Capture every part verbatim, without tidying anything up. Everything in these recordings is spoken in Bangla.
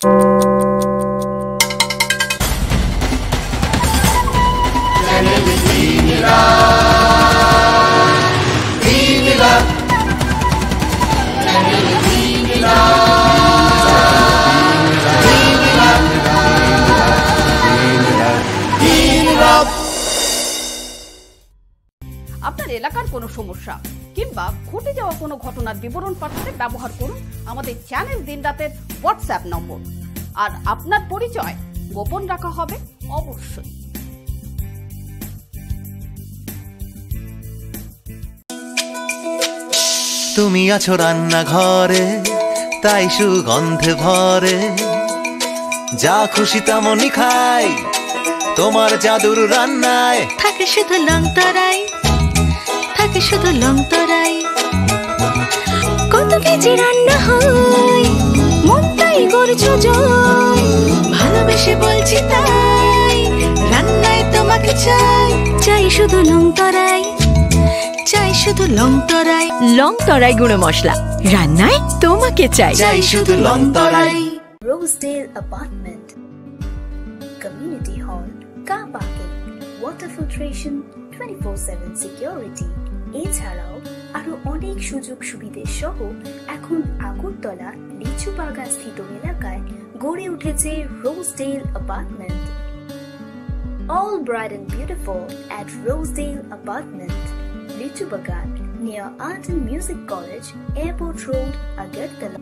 আপনার এলাকার কোনো সমস্যা কিংবা ঘটে যাওয়া কোনো ঘটনার বিবরণ পাঠাতে ব্যবহার করুন আমাদের চ্যানেল দিনরাতের হোয়াটসঅ্যাপ নম্বর। আর আপনার পরিচয় গোপন রাখা হবে অবশ্যই। তুমি আছো রান্নাঘরে, তাই সুগন্ধে ভরে, যা খুশি তেমনই খাই তোমার জাদুর রান্নায়। থাকে শুধু লং তরাই, থাকে শুধু লং তরাই, কত কেজি রান্না হয় মন তাই করছো জয়। ভালোবেসে বলছি তাই, রান্নায় তোমাকে চাই, চাই শুধু লং তরাই, চাই শুধু লং তরাই। লং তরাই গুঁড়ো মশলা, রান্নায় তোমাকে চাই, চাই শুধু Long Tarai. Rosedale Apartment, Community Hall, Car Parking, Water Filtration, twenty-four seven Security, এছাড়াও আরো অনেক সুযোগ সুবিধে সহ এখন আগরতলা লিচু বাগান স্থিত এলাকায় গড়ে উঠেছে Rosedale Apartment. All bright and beautiful at Rosedale Apartment, লিচু বাগান, near Art and Music College, Airport Road, Agartala.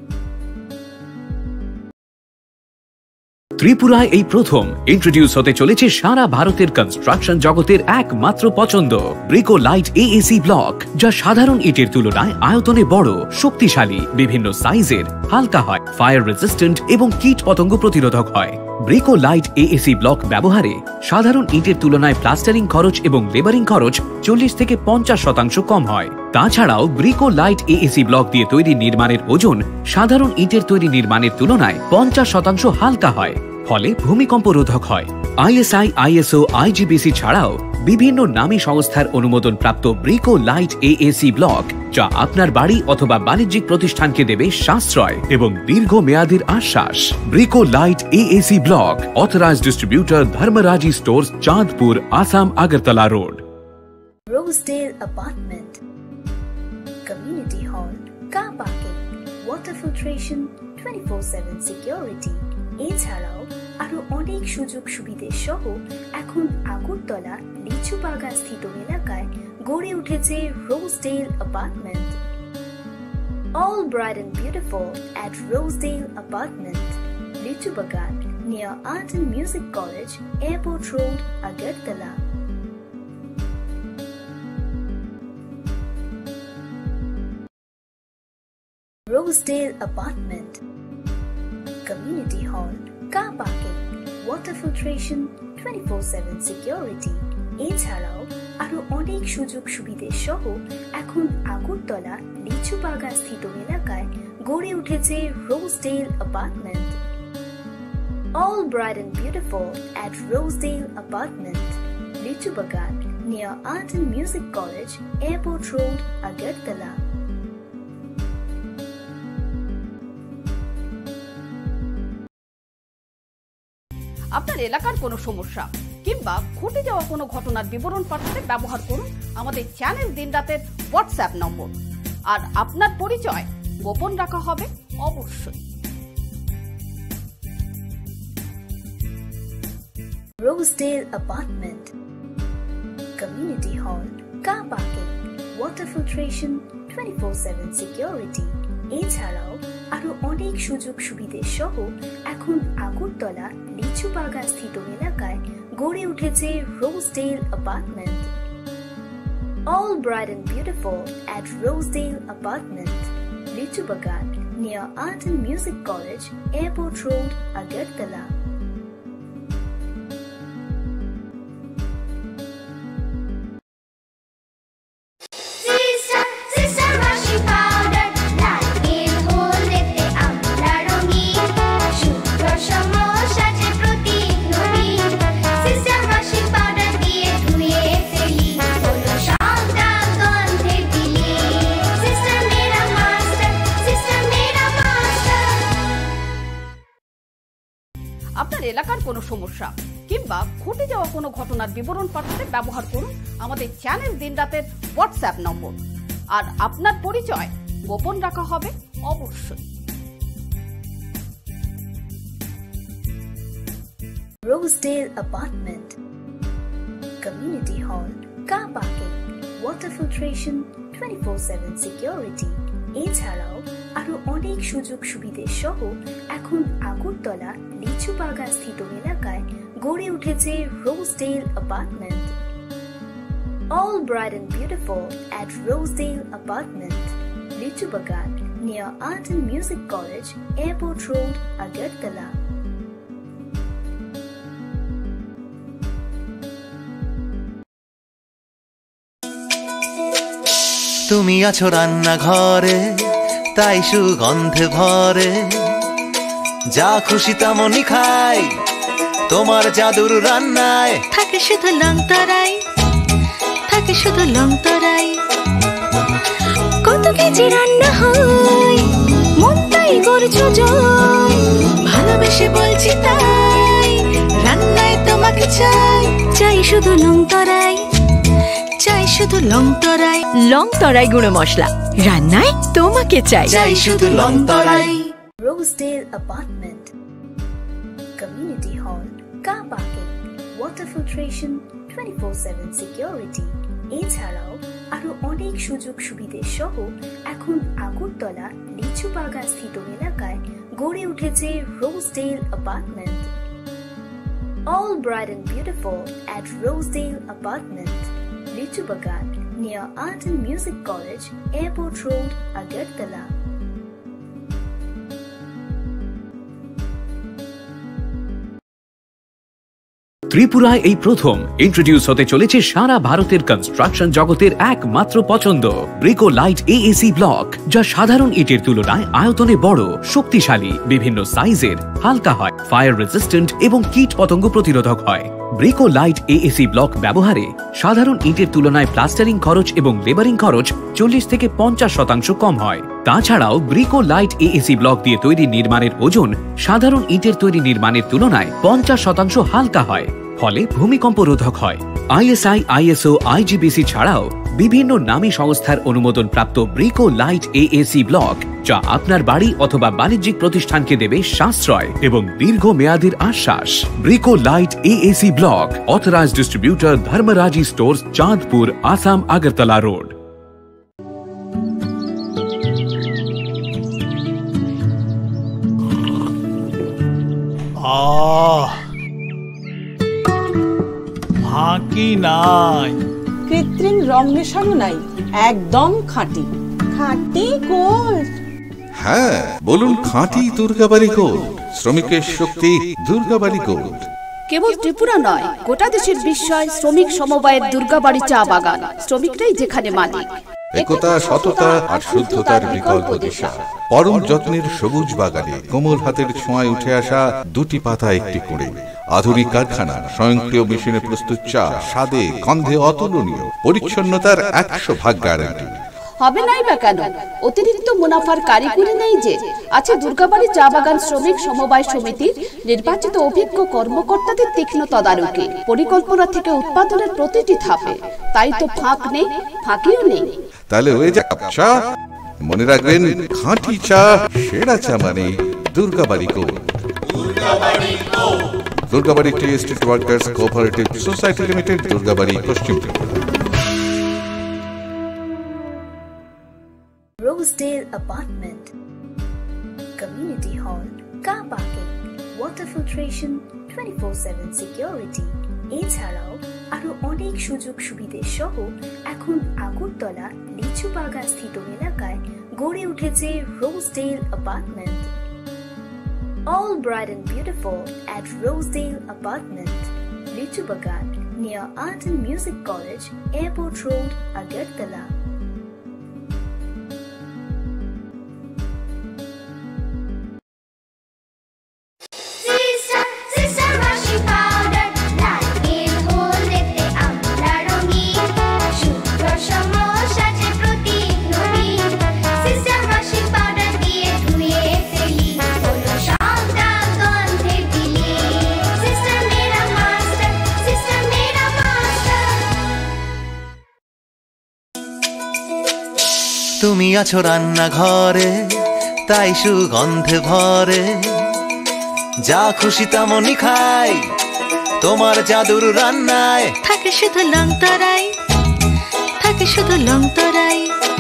ত্রিপুরায় এই প্রথম ইন্ট্রোডিউস হতে চলেছে সারা ভারতের কনস্ট্রাকশন জগতের একমাত্র পছন্দ ব্রিকো লাইট এএসি ব্লক, যা সাধারণ ইটের তুলনায় আয়তনে বড়, শক্তিশালী, বিভিন্ন সাইজের, হালকা হয়, ফায়ার রেজিস্ট্যান্ট এবং কীট পতঙ্গ প্রতিরোধক হয়। ব্রিকো লাইট এএসি ব্লক ব্যবহারে সাধারণ ইটের তুলনায় প্লাস্টারিং খরচ এবং লেবারিং খরচ চল্লিশ থেকে পঞ্চাশ শতাংশ কম হয়। তাছাড়াও ব্রিকো লাইট এএসি ব্লক দিয়ে তৈরি নির্মাণের ওজন সাধারণ ইটের তৈরি নির্মাণের তুলনায় পঞ্চাশ শতাংশ হালকা হয়, ফলে ভূমিকম্প রোধক হয়। আইএসআই, আইএসও, আইজিবিসি ছাড়াও বিভিন্ন নামী সংস্থার অনুমোদন প্রাপ্ত ব্রিকো লাইট এএসি ব্লক, যা আপনার বাড়ি অথবা বাণিজ্যিক প্রতিষ্ঠানকে দেবে সাশ্রয় এবং দীর্ঘ মেয়াদের আশ্বাস। Brico light AAC block, authorised distributor Dharmaraji stores, Chandpur, Assam, Agartala road. Rosedale Apartment, Community Hall, Car Parking, Water Filtration, twenty-four seven Security, এছাড়াও আরো অনেক সুযোগ সুবিধে সহ এখন আগরতলা লিচু বাগান স্থিত এলাকায় গড়ে উঠেছে Rosedale Apartment. All bright and beautiful at Rosedale Apartment, লিচু বাগান, near Art and Music College, Airport Road, Agartala. Rosedale Apartment, Community Hall, Car Parking, Water Filtration, twenty-four seven Security, এছাড়াও আরো অনেক সুযোগ সুবিধে সহ এখন আগরতলা লিচু বাগান স্থিত এলাকায় গড়ে উঠেছে Rosedale Apartment. All bright and beautiful at Rosedale Apartment, লিচু বাগান, near Art and Music College, Airport Road, Agartala. আপনার এলাকার কোনো সমস্যা কিংবা ঘটে যাওয়া কোনো ঘটনার বিবরণ পাঠাতে ব্যবহার করুন আমাদের চ্যানেল দিনরাতের হোয়াটসঅ্যাপ নম্বর। আর আপনার পরিচয় গোপন রাখা হবে অবশ্যই। Rosedale Apartment, Community Hall, Car Parking, Water Filtration, twenty-four seven Security, এছাড়াও আরো অনেক সুযোগ সুবিধে সহ এখন আগরতলা লিচু বাগান স্থিত এলাকায় গড়ে উঠেছে Rosedale Apartment. All bright and beautiful at Rosedale Apartment, লিচু বাগান, near Art and Music College, Airport Road, Agartala. কোনো সমস্যা কিংবা ঘটে যাওয়া কোনো ঘটনার বিবরণ পাঠাতে ব্যবহার করুন আমাদের চ্যানেল দিনরাতের হোয়াটসঅ্যাপ নম্বর। আর আপনার পরিচয় গোপন রাখা হবে অবশ্যই। Rosedale Apartment, Community Hall, Car Parking, Water Filtration, twenty-four seven Security, এছাড়াও আরো অনেক সুযোগ সুবিধে সহ এখন আগরতলা লিচু বাগান স্থিত এলাকায় গড়ে উঠেছে Rosedale Apartment. All bright and beautiful at Rosedale Apartment, Lichu Bagan, near Art and Music College, Airport Road, Agartala. তুমি আছো রান্না ঘরে, তাই সুগন্ধে ভরে, যা খুশি তেমনই খাই তোমার জাদুর রান্নায়। থাকে শুধু লং তরাই, থাকে শুধু লং তরাই, কত কেজি রান্না হয় মন তাই করছো জয়, ভালোবেসে বলছি তাই রান্নায় তোমাকে চাই, চাই শুধু লং তরাই, চাই শুধু লং তরাই, লং তরাই গুঁড়ো মশলা রান্নায় তোমাকে চাই, চাই শুধু Long Tarai. Rosedale Apartment, Community Hall, Car Parking, Water Filtration, twenty-four seven Security, এছাড়াও আরো অনেক সুযোগ সুবিধে সহ এখন আগরতলা লিচু বাগান স্থিত এলাকায় গড়ে উঠেছে Rosedale Apartment. All bright and beautiful at Rosedale Apartment, Lichu Bagan, near Art and Music College, Airport Road, Agartala. ত্রিপুরায় এই প্রথম ইন্ট্রোডিউস হতে চলেছে সারা ভারতের কনস্ট্রাকশন জগতের একমাত্র পছন্দ ব্রিকো লাইট এএসি ব্লক, যা সাধারণ ইটের তুলনায় আয়তনে বড়, শক্তিশালী, বিভিন্ন সাইজের, হালকা হয়, ফায়ার রেজিস্ট্যান্ট এবং কীট পতঙ্গ প্রতিরোধক হয়। ব্রিকো লাইট এএসি ব্লক ব্যবহারে সাধারণ ইটের তুলনায় প্লাস্টারিং খরচ এবং লেবারিং খরচ চল্লিশ থেকে পঞ্চাশ শতাংশ কম হয়। তাছাড়াও ব্রিকো লাইট এএসি ব্লক দিয়ে তৈরি নির্মাণের ওজন সাধারণ ইটের তৈরি নির্মাণের তুলনায় পঞ্চাশ শতাংশ হালকা হয়, ফলে ভূমিকম্প রোধক হয়। আইএসআই, আইএসও, আইজিবিসি ছাড়াও বিভিন্ন নামী সংস্থার অনুমোদন প্রাপ্ত ব্রিকো লাইট এএসি ব্লক, যা আপনার বাড়ি অথবা বাণিজ্যিক প্রতিষ্ঠানকে দেবে সাশ্রয় এবং দীর্ঘ মেয়াদের আশ্বাস। Brico light AAC block, authorised distributor Dharmaraji stores, Chandpur, Assam, Agartala road. আহ ফাঁকি নাই, কৃত্রিম রং মেশানো নাই, একদম খাঁটি খাঁটি গোল্ড। হ্যাঁ, বলুন খাঁটি দুর্গাবাড়ি গোল্ড, শ্রমিকের শক্তি দুর্গাবাড়ি গোল্ড। কেবল ত্রিপুরা নয়, গোটা দেশের বিস্ময় শ্রমিক সমবায়ের দুর্গাবাড়ি চা বাগান, শ্রমিকরাই যেখানে মালিক। একতা, সততা আর শুদ্ধতার বিকল্প দিশা। পরম যত্নের সবুজ বাগানে কোমল হাতের ছোঁয়ায় উঠে আসা দুটি পাতা একটি কুঁড়ে। আধুনিক কারখানা, স্বয়ংক্রিয় মেশিনে প্রস্তুত চা, স্বাদে গন্ধে অতুলনীয়, পরিচ্ছন্নতার একশো ভাগ গ্যারান্টি। হবে নাই বা কেন? অতিরিক্ত মুনাফার কারিগরি নেই যে, আছে দুর্গাবাড়ি চা বাগান শ্রমিক সমবায় সমিতির নির্বাচিত অভিজ্ঞ কর্মকর্তাদের তীক্ষ্ণ তদারকি, পরিকল্পনা থেকে উৎপাদনের প্রতিটি ধাপে। তাই তো ফাঁক নেই, ফাঁকিও নেই। তাহলে ওই যে চা, মনে রাখবেন খাঁটি চা, সেরা চা মানে Durgabari gold. Durgabari tea estate workers cooperative society limited, Durgabari, পশ্চিম Tripura. Rosedale Apartment, Community Hall, Car Parking, Water Filtration, twenty-four seven Security, এছাড়াও আরো অনেক সুযোগ সুবিধে সহ এখন আগরতলা লিচু বাগান স্থিত এলাকায় গড়ে উঠেছে Rosedale Apartment. All bright and beautiful at Rosedale Apartment, Lichu Bagan, near Art and Music College, Airport Road, Agartala. তুমি আছো রান্না ঘরে তাই সুগন্ধে ভরে যা খুশি তেমনই খাই তোমার জাদুর রান্নায় থাকে শুধু লং তরাই থাকে শুধু লং তরাই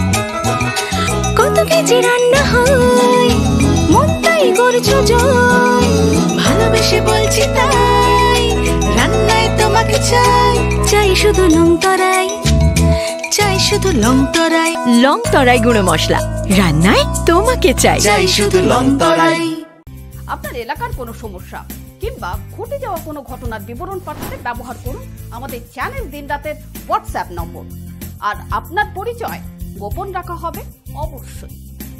কত কেজি রান্না হয় মন তাই করছো জয় ভালোবেসে বলছি তাই রান্নায় তোমাকে চাই চাই শুধু লং তরাই চাই শুধু লং তরাই লং তরাই গুঁড়ো মশলা রান্নায় তোমাকে চাই চাই শুধু লং তরাই। আপনার এলাকার কোনো সমস্যা কিংবা ঘটে যাওয়া কোনো ঘটনার বিবরণ পাঠাতে ব্যবহার করুন আমাদের চ্যানেল দিনরাতের হোয়াটসঅ্যাপ নম্বর। আর আপনার পরিচয় গোপন রাখা হবে অবশ্যই।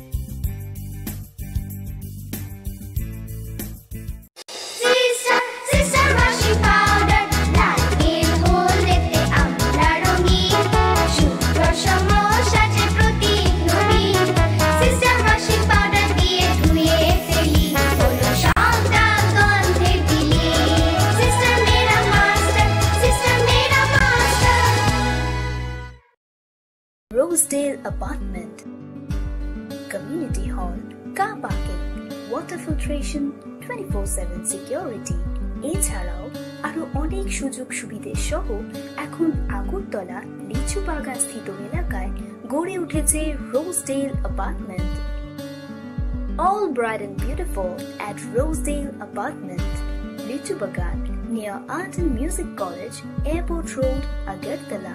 Rosedale Apartment, Community Hall, Car Parking, Water Filtration, twenty-four seven Security, এছাড়াও আরো অনেক সুযোগ সুবিধে সহ এখন আগরতলা লিচু বাগান স্থিত এলাকায় গড়ে উঠেছে Rosedale Apartment. All bright and beautiful at Rosedale Apartment, Lichu Bagan, near Art and Music College, Airport Road, Agartala.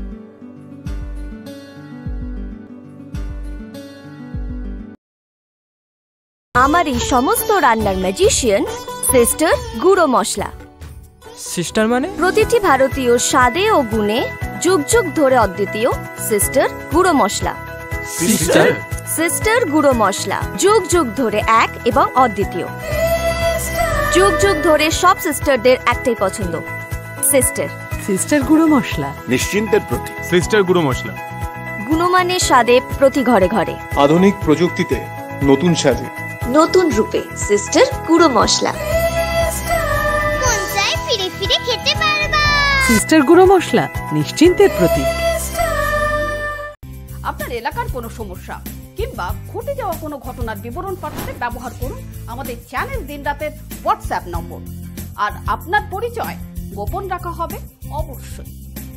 আমার এই সমস্ত রান্নার ম্যাজিশিয়ান সিস্টার গুঁড়ো মশলা। সিস্টার মানে প্রতিটি ভারতীয় স্বাদে ও গুণে যুগ যুগ ধরে অদ্বিতীয় সিস্টার গুঁড়ো মশলা। সিস্টার সিস্টার গুঁড়ো মশলা যুগ যুগ ধরে এক এবং অদ্বিতীয়। যুগ যুগ ধরে সব সিস্টারদের একটাই পছন্দ, সিস্টার। সিস্টার গুঁড়ো মশলা নিশ্চিন্তের প্রতি সিস্টার গুঁড়ো মশলা। গুণমানের স্বাদে প্রতি ঘরে ঘরে, আধুনিক প্রযুক্তিতে নতুন স্বাদে নতুন রূপে সিস্টার গুঁড়ো মশলা। ফিরে ফিরে খেতে পারবা সিস্টার গুঁড়ো মশলা নিশ্চিন্তের প্রতীক। আপনার এলাকার কোনো সমস্যা কিংবা ঘটে যাওয়া কোনো ঘটনার বিবরণ পাঠাতে ব্যবহার করুন আমাদের চ্যানেল দিনরাতের হোয়াটসঅ্যাপ নম্বর। আর আপনার পরিচয় গোপন রাখা হবে অবশ্যই।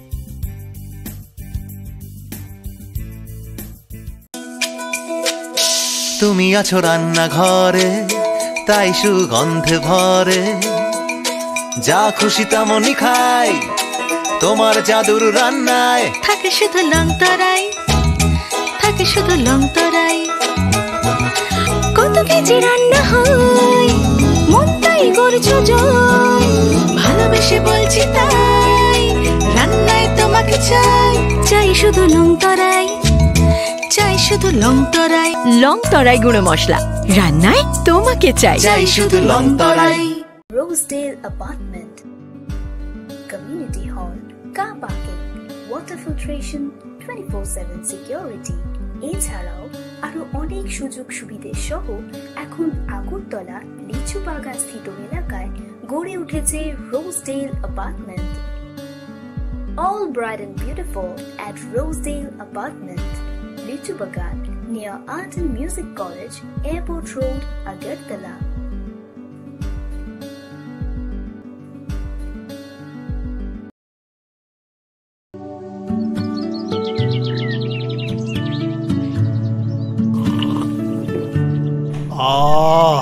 তুমি আছো রান্না ঘরে তাই সুগন্ধে ভরে যা খুশি তেমনই খাই তোমার জাদুর রান্নায় থাকে শুধু লং তরাই থাকে শুধু লং তরাই কত কেজি রান্না হয় মন তাই করছো জয় ভালোবেসে বলছি তাই রান্নায় তোমাকে চাই চাই শুধু লং তরাই চাই শুধু লং তরাই লং তরাই গুঁড়ো মশলা রান্নায় তোমাকে চাই চাই শুধু Long Tarai. Rosedale Apartment, Community Hall, Car Parking, Water Filtration, twenty-four seven Security, এছাড়াও আরো অনেক সুযোগ সুবিধে সহ এখন আগরতলা লিচু বাগান স্থিত এলাকায় গড়ে উঠেছে Rosedale Apartment. All bright and beautiful at Rosedale Apartment, Lichu Bagan, near Art and Music College, Airport Road, Agartala. আহ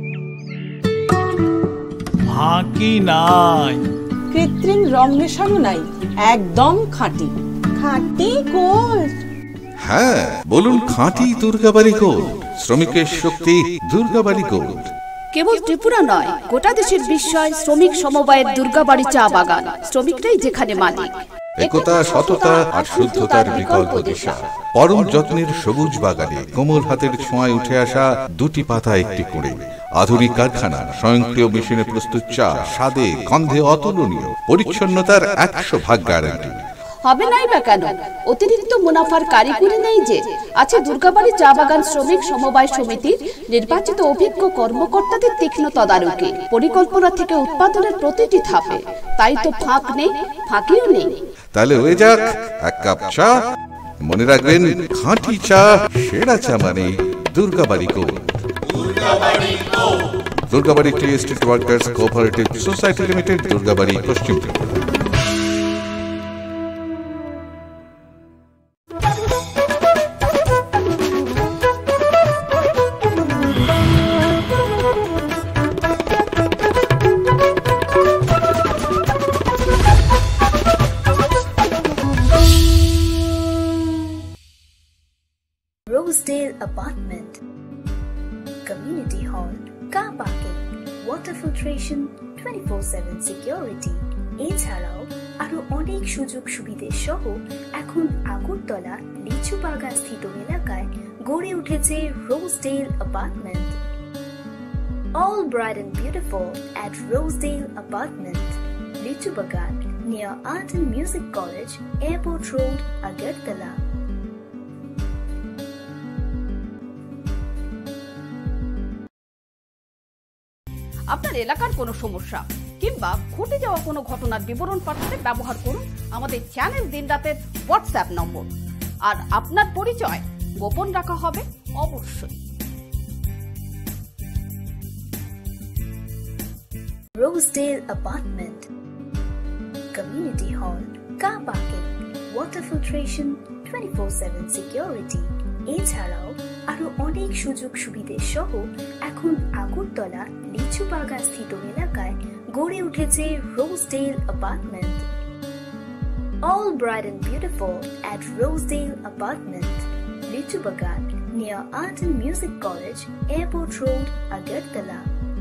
ফাঁকি নাই, কৃত্রিম রং মেশানো নাই, একদম খাঁটি খাঁটি গোল্ড। হ্যাঁ, বলুন খাঁটি দুর্গাবাড়ি গোল্ড, শ্রমিকের শক্তি দুর্গাবাড়ি গোল্ড। কেবল ত্রিপুরা নয়, গোটা দেশের বিস্ময় শ্রমিক সমবায়ের দুর্গাবাড়ি চা বাগান। শ্রমিকরাই যেখানে মালিক। একতা, সততা আর শুদ্ধতার বিকল্প দিশা। পরম যত্নের সবুজ বাগানে কোমল হাতের ছোঁয়ায় উঠে আসা দুটি পাতা একটি করে আধুনিক কারখানা, স্বয়ংক্রিয় মেশিনে প্রস্তুত চা স্বাদে গন্ধে অতুলনীয়, পরিচ্ছন্নতার একশো ভাগ গ্যারান্টি। হবে নাই বা কেন? অতিরিক্ত মুনাফার কারিগরি নেই যে, আছে দুর্গাবাড়ি চা বাগান শ্রমিক সমবায় সমিতির নির্বাচিত অভিজ্ঞ কর্মকর্তাদের তীক্ষ্ণ তদারকি, পরিকল্পনা থেকে উৎপাদনের প্রতিটি ধাপে। তাই তো ফাঁক নেই, ফাঁকিও নেই। তাহলে হয়ে যাক এক কাপ চা মনে রাখবেন, খাঁটি চা সেরা চা মানে Durgabari gold. Durgabari tea estate workers cooperative society limited, Durgabari, পশ্চিম Tripura. Rosedale Apartment, Community Hall, Car Parking, Water Filtration, twenty-four seven Security, এছাড়াও আরো অনেক সুযোগ সুবিধে সহ এখন আগরতলা লিচু বাগান স্থিত এলাকায় গড়ে উঠেছে Rosedale Apartment. All bright and beautiful at Rosedale Apartment, লিচু বাগান, near Art and Music College, Airport Road, Agartala. আপনার এলাকার কোনো সমস্যা কিংবা ঘটে যাওয়া কোনো ঘটনার বিবরণ পাঠাতে ব্যবহার করুন আমাদের চ্যানেল দিনরাতের হোয়াটসঅ্যাপ নম্বর। আর আপনার পরিচয় গোপন রাখা হবে অবশ্যই। Rosedale Apartment, Community Hall, Car Parking, Water Filtration, twenty-four seven Security, এছাড়াও আরো অনেক সুযোগ সুবিধে সহ এখন আগরতলা লিচু বাগান স্থিত এলাকায় গড়ে উঠেছে Rosedale Apartment. All bright and beautiful at Rosedale Apartment, লিচু বাগান, near Art and Music College, Airport Road, Agartala.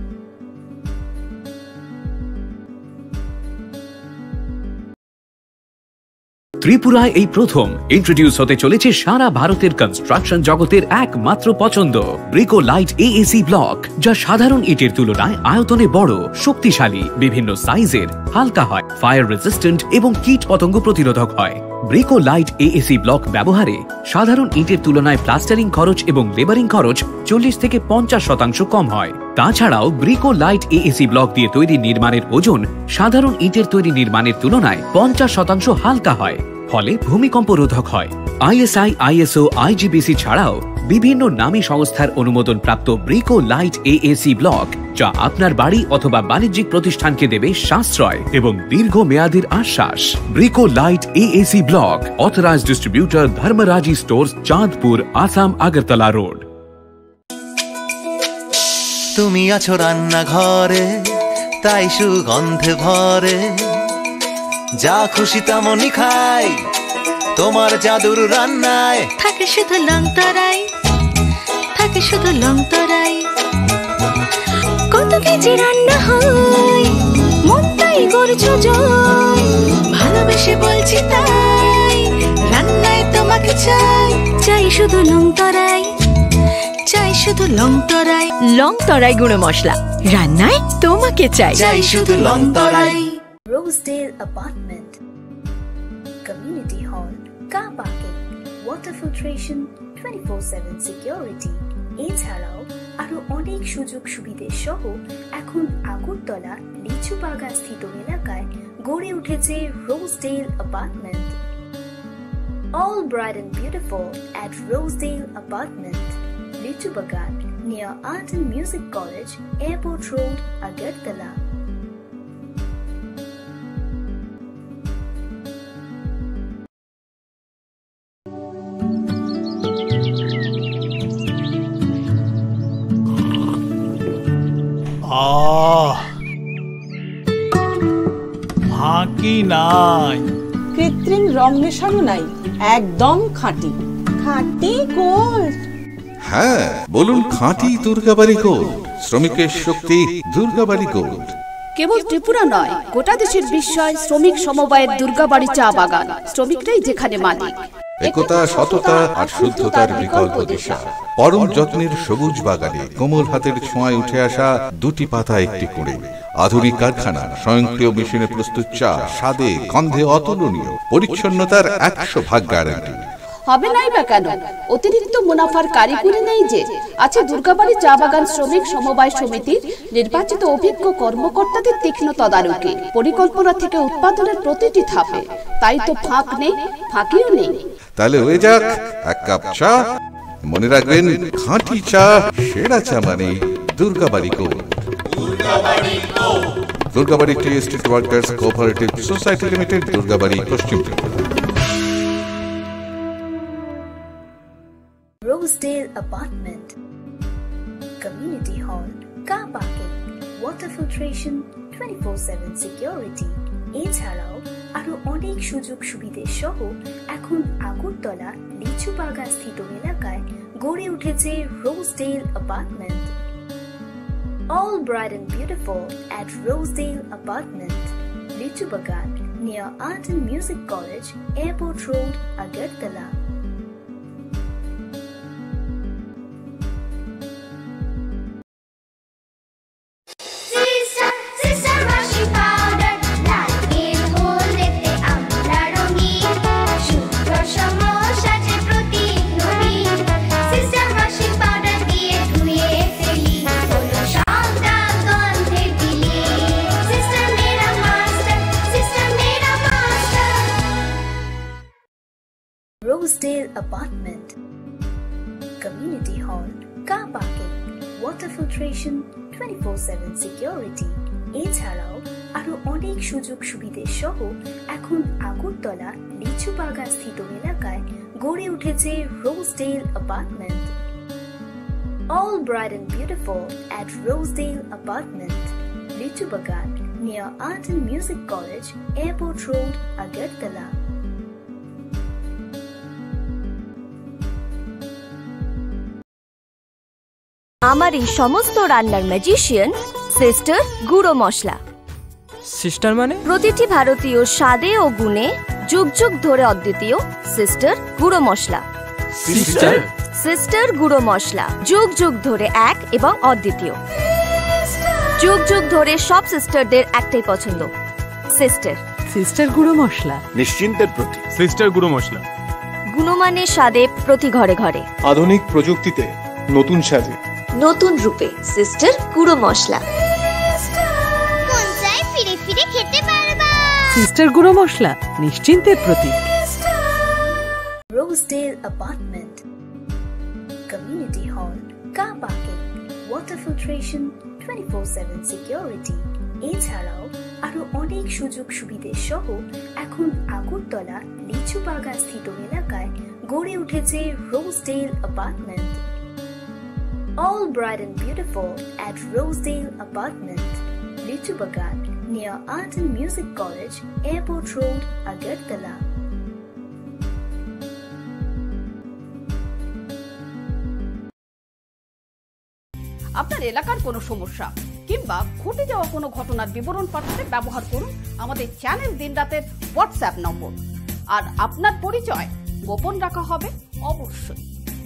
ত্রিপুরায় এই প্রথম ইন্ট্রোডিউস হতে চলেছে সারা ভারতের কনস্ট্রাকশন জগতের একমাত্র পছন্দ ব্রিকো লাইট এএসি ব্লক, যা সাধারণ ইটের তুলনায় আয়তনে বড়, শক্তিশালী, বিভিন্ন সাইজের, হালকা হয়, ফায়ার রেজিস্ট্যান্ট এবং কীট পতঙ্গ প্রতিরোধক হয়। ব্রিকো লাইট এএসি ব্লক ব্যবহারে সাধারণ ইটের তুলনায় প্লাস্টারিং খরচ এবং লেবারিং খরচ চল্লিশ থেকে পঞ্চাশ শতাংশ কম হয়। তাছাড়াও ব্রিকো লাইট এএসি ব্লক দিয়ে তৈরি নির্মাণের ওজন সাধারণ ইটের তৈরি নির্মাণের তুলনায় পঞ্চাশ শতাংশ হালকা হয়, ফলে ভূমিকম্প রোধক হয়। আইএসআই, আইএসও, আইজিবিসি ছাড়াও বিভিন্ন নামী সংস্থার অনুমোদন প্রাপ্ত ব্রিকো লাইট এএসি ব্লক, যা আপনার বাড়ি অথবা বাণিজ্যিক প্রতিষ্ঠানকে দেবে সাশ্রয় এবং দীর্ঘমেয়াদীর আশ্বাস। Brico light AAC block, authorised distributor Dharmaraji stores, Chandpur, Assam, Agartala road. তুমি আছো রান্নাঘরে, তাই সুগন্ধে ভরে, যা খুশি তেমনই খাই, তোমার জাদুর রান্নায় থাকে শুধু লং তরাই, থাকে শুধু লং তরাই। কত কেজি রান্না হয়, মনটাই করছো জয়, ভালোবেসে বলছি তাই, রান্নায় তোমাকে চাই, চাই শুধু লং তরাই, চাই শুধু লং তরাই। লং তরাই গুঁড়ো মশলা, রান্নায় তোমাকে চাই, চাই শুধু Long Tarai. Rosedale Apartment, Community Hall, Car Parking, Water Filtration, twenty-four seven Security, এছাড়াও আরো অনেক সুযোগ সুবিধে সহ এখন আগরতলা লিচু বাগান স্থিত এলাকায় গড়ে উঠেছে Rosedale Apartment. All bright and beautiful at Rosedale Apartment, লিচু বাগান, near Art and Music College, Airport Road, Agartala. আহ ফাঁকি নাই, কৃত্রিম রং মেশানো নাই, একদম খাঁটি খাঁটি গোল্ড। হ্যাঁ, বলুন খাঁটি দুর্গাবাড়ি গোল্ড, শ্রমিকের শক্তি দুর্গাবাড়ি গোল্ড। কেবল ত্রিপুরা নয়, গোটা দেশের বিস্ময় শ্রমিক সমবায়ের দুর্গাবাড়ি চা বাগান, শ্রমিকরাই যেখানে মালিক। একতা, সততা আর শুদ্ধতার বিকল্প দিশা। পরম যত্নের সবুজ বাগানে কোমল হাতের ছোঁয়ায় উঠে আসা দুটি পাতা একটি কুঁড়ে। আধুনিক কারখানা, স্বয়ংক্রিয় মেশিনে প্রস্তুত চা স্বাদে গন্ধে অতুলনীয়, পরিচ্ছন্নতার একশো ভাগ গ্যারান্টি। হবে নাই বা কেন? অতিরিক্ত মুনাফার কারিগরি নেই যে, আছে দুর্গাবাড়ি চা বাগান শ্রমিক সমবায় সমিতির নির্বাচিত অভিজ্ঞ কর্মকর্তাদের তীক্ষ্ণ তদারকি, পরিকল্পনা থেকে উৎপাদনের প্রতিটি ধাপে। তাই তো ফাঁক নেই, ফাঁকিও নেই। তাহলে হয়ে যাক এক কাপ চা। মনে রাখবেন, খাঁটি চা সেরা চা মানে Durgabari gold. Durgabari tea estate workers cooperative society limited, Durgabari, পশ্চিম Tripura. Rosedale Apartment, Community Hall, Car Parking, Water Filtration, twenty-four seven Security, এছাড়াও আরো অনেক সুযোগ সুবিধে সহ এখন আগরতলা লিচু বাগান স্থিত এলাকায় গড়ে উঠেছে Rosedale Apartment. All bright and beautiful at Rosedale Apartment, Lichu Bagan, near Art and Music College, Airport Road, Agartala. Rosedale Apartment, Community Hall, Car Parking, Water Filtration, twenty-four seven Security, এছাড়াও আরো অনেক সুযোগ সুবিধে সহ এখন আগরতলা লিচু বাগান স্থিত এলাকায় গড়ে উঠেছে Rosedale Apartment. All bright and beautiful at Rosedale Apartment, Lichu Bagan, near Art and Music College, Airport Road, Agartala. আমার এই সমস্ত রান্নার ম্যাজিশিয়ান সিস্টার গুঁড়ো মশলা। সিস্টার মানে? প্রতিটি ভারতীয় স্বাদে ও গুণে যুগ যুগ ধরে অদ্বিতীয় সিস্টার গুঁড়ো মশলা। সিস্টার সিস্টার গুঁড়ো মশলা যুগ যুগ ধরে এক এবং অদ্বিতীয়। যুগ যুগ ধরে সব সিস্টারদের একটাই পছন্দ, সিস্টার। সিস্টার গুঁড়ো মশলা নিশ্চিন্তের প্রতীক। সিস্টার গুঁড়ো মশলা, গুণমানের স্বাদে প্রতি ঘরে ঘরে, আধুনিক প্রযুক্তিতে নতুন সাজে, নতুন রূপে সিস্টার গুঁড়ো মশলা। ফিরে ফিরে খেতে পারবা। সিস্টার গুঁড়ো মশলা নিশ্চিন্তের প্রতীক। Rosedale Apartment, Community Hall, Car Parking, Water Filtration, twenty-four seven Security, এছাড়াও আরো অনেক সুযোগ সুবিধে সহ এখন আগরতলা লিচু বাগান স্থিত এলাকায় গড়ে উঠেছে Rosedale Apartment. All bright and beautiful at Rosedale Apartment, Lichu Bagan, near Art and Music College, Airport Road, Agartala. আপনার এলাকার কোনো সমস্যা কিংবা ঘটে যাওয়া কোনো ঘটনার বিবরণ পাঠাতে ব্যবহার করুন আমাদের চ্যানেল দিনরাতের হোয়াটসঅ্যাপ নম্বর। আর আপনার পরিচয় গোপন রাখা হবে অবশ্যই।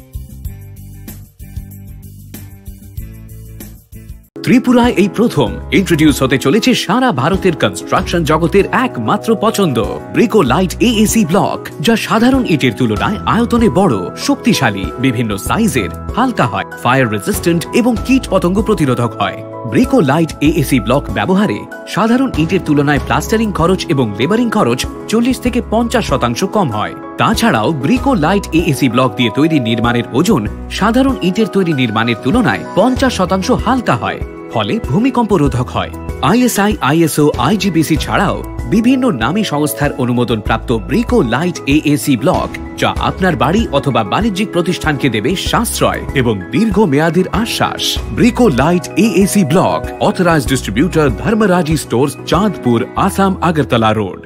ত্রিপুরায় এই প্রথম ইন্ট্রোডিউস হতে চলেছে সারা ভারতের কনস্ট্রাকশন জগতের একমাত্র পছন্দ ব্রিকো লাইট এএসি ব্লক, যা সাধারণ ইটের তুলনায় আয়তনে বড়, শক্তিশালী, বিভিন্ন সাইজের, হালকা হয়, ফায়ার রেজিস্ট্যান্ট এবং কীট পতঙ্গ প্রতিরোধক হয়। ব্রিকো লাইট এএসি ব্লক ব্যবহারে সাধারণ ইটের তুলনায় প্লাস্টারিং খরচ এবং লেবারিং খরচ চল্লিশ থেকে পঞ্চাশ শতাংশ কম হয়। তাছাড়াও ব্রিকো লাইট এএসি ব্লক দিয়ে তৈরি নির্মাণের ওজন সাধারণ ইটের তৈরি নির্মাণের তুলনায় পঞ্চাশ শতাংশ হালকা হয়, ফলে ভূমিকম্প রোধক হয়। আইএসআই, আইএসও, আইজিবিসি ছাড়াও বিভিন্ন নামী সংস্থার অনুমোদন প্রাপ্ত ব্রিকো লাইট এএসি ব্লক, যা আপনার বাড়ি অথবা বাণিজ্যিক প্রতিষ্ঠানকে দেবে সাশ্রয় এবং দীর্ঘমেয়াদীর আশ্বাস। Brico light AAC block, authorised distributor Dharmaraji stores, Chandpur, Assam, Agartala road.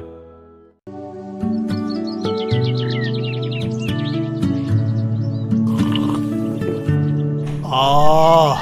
আহ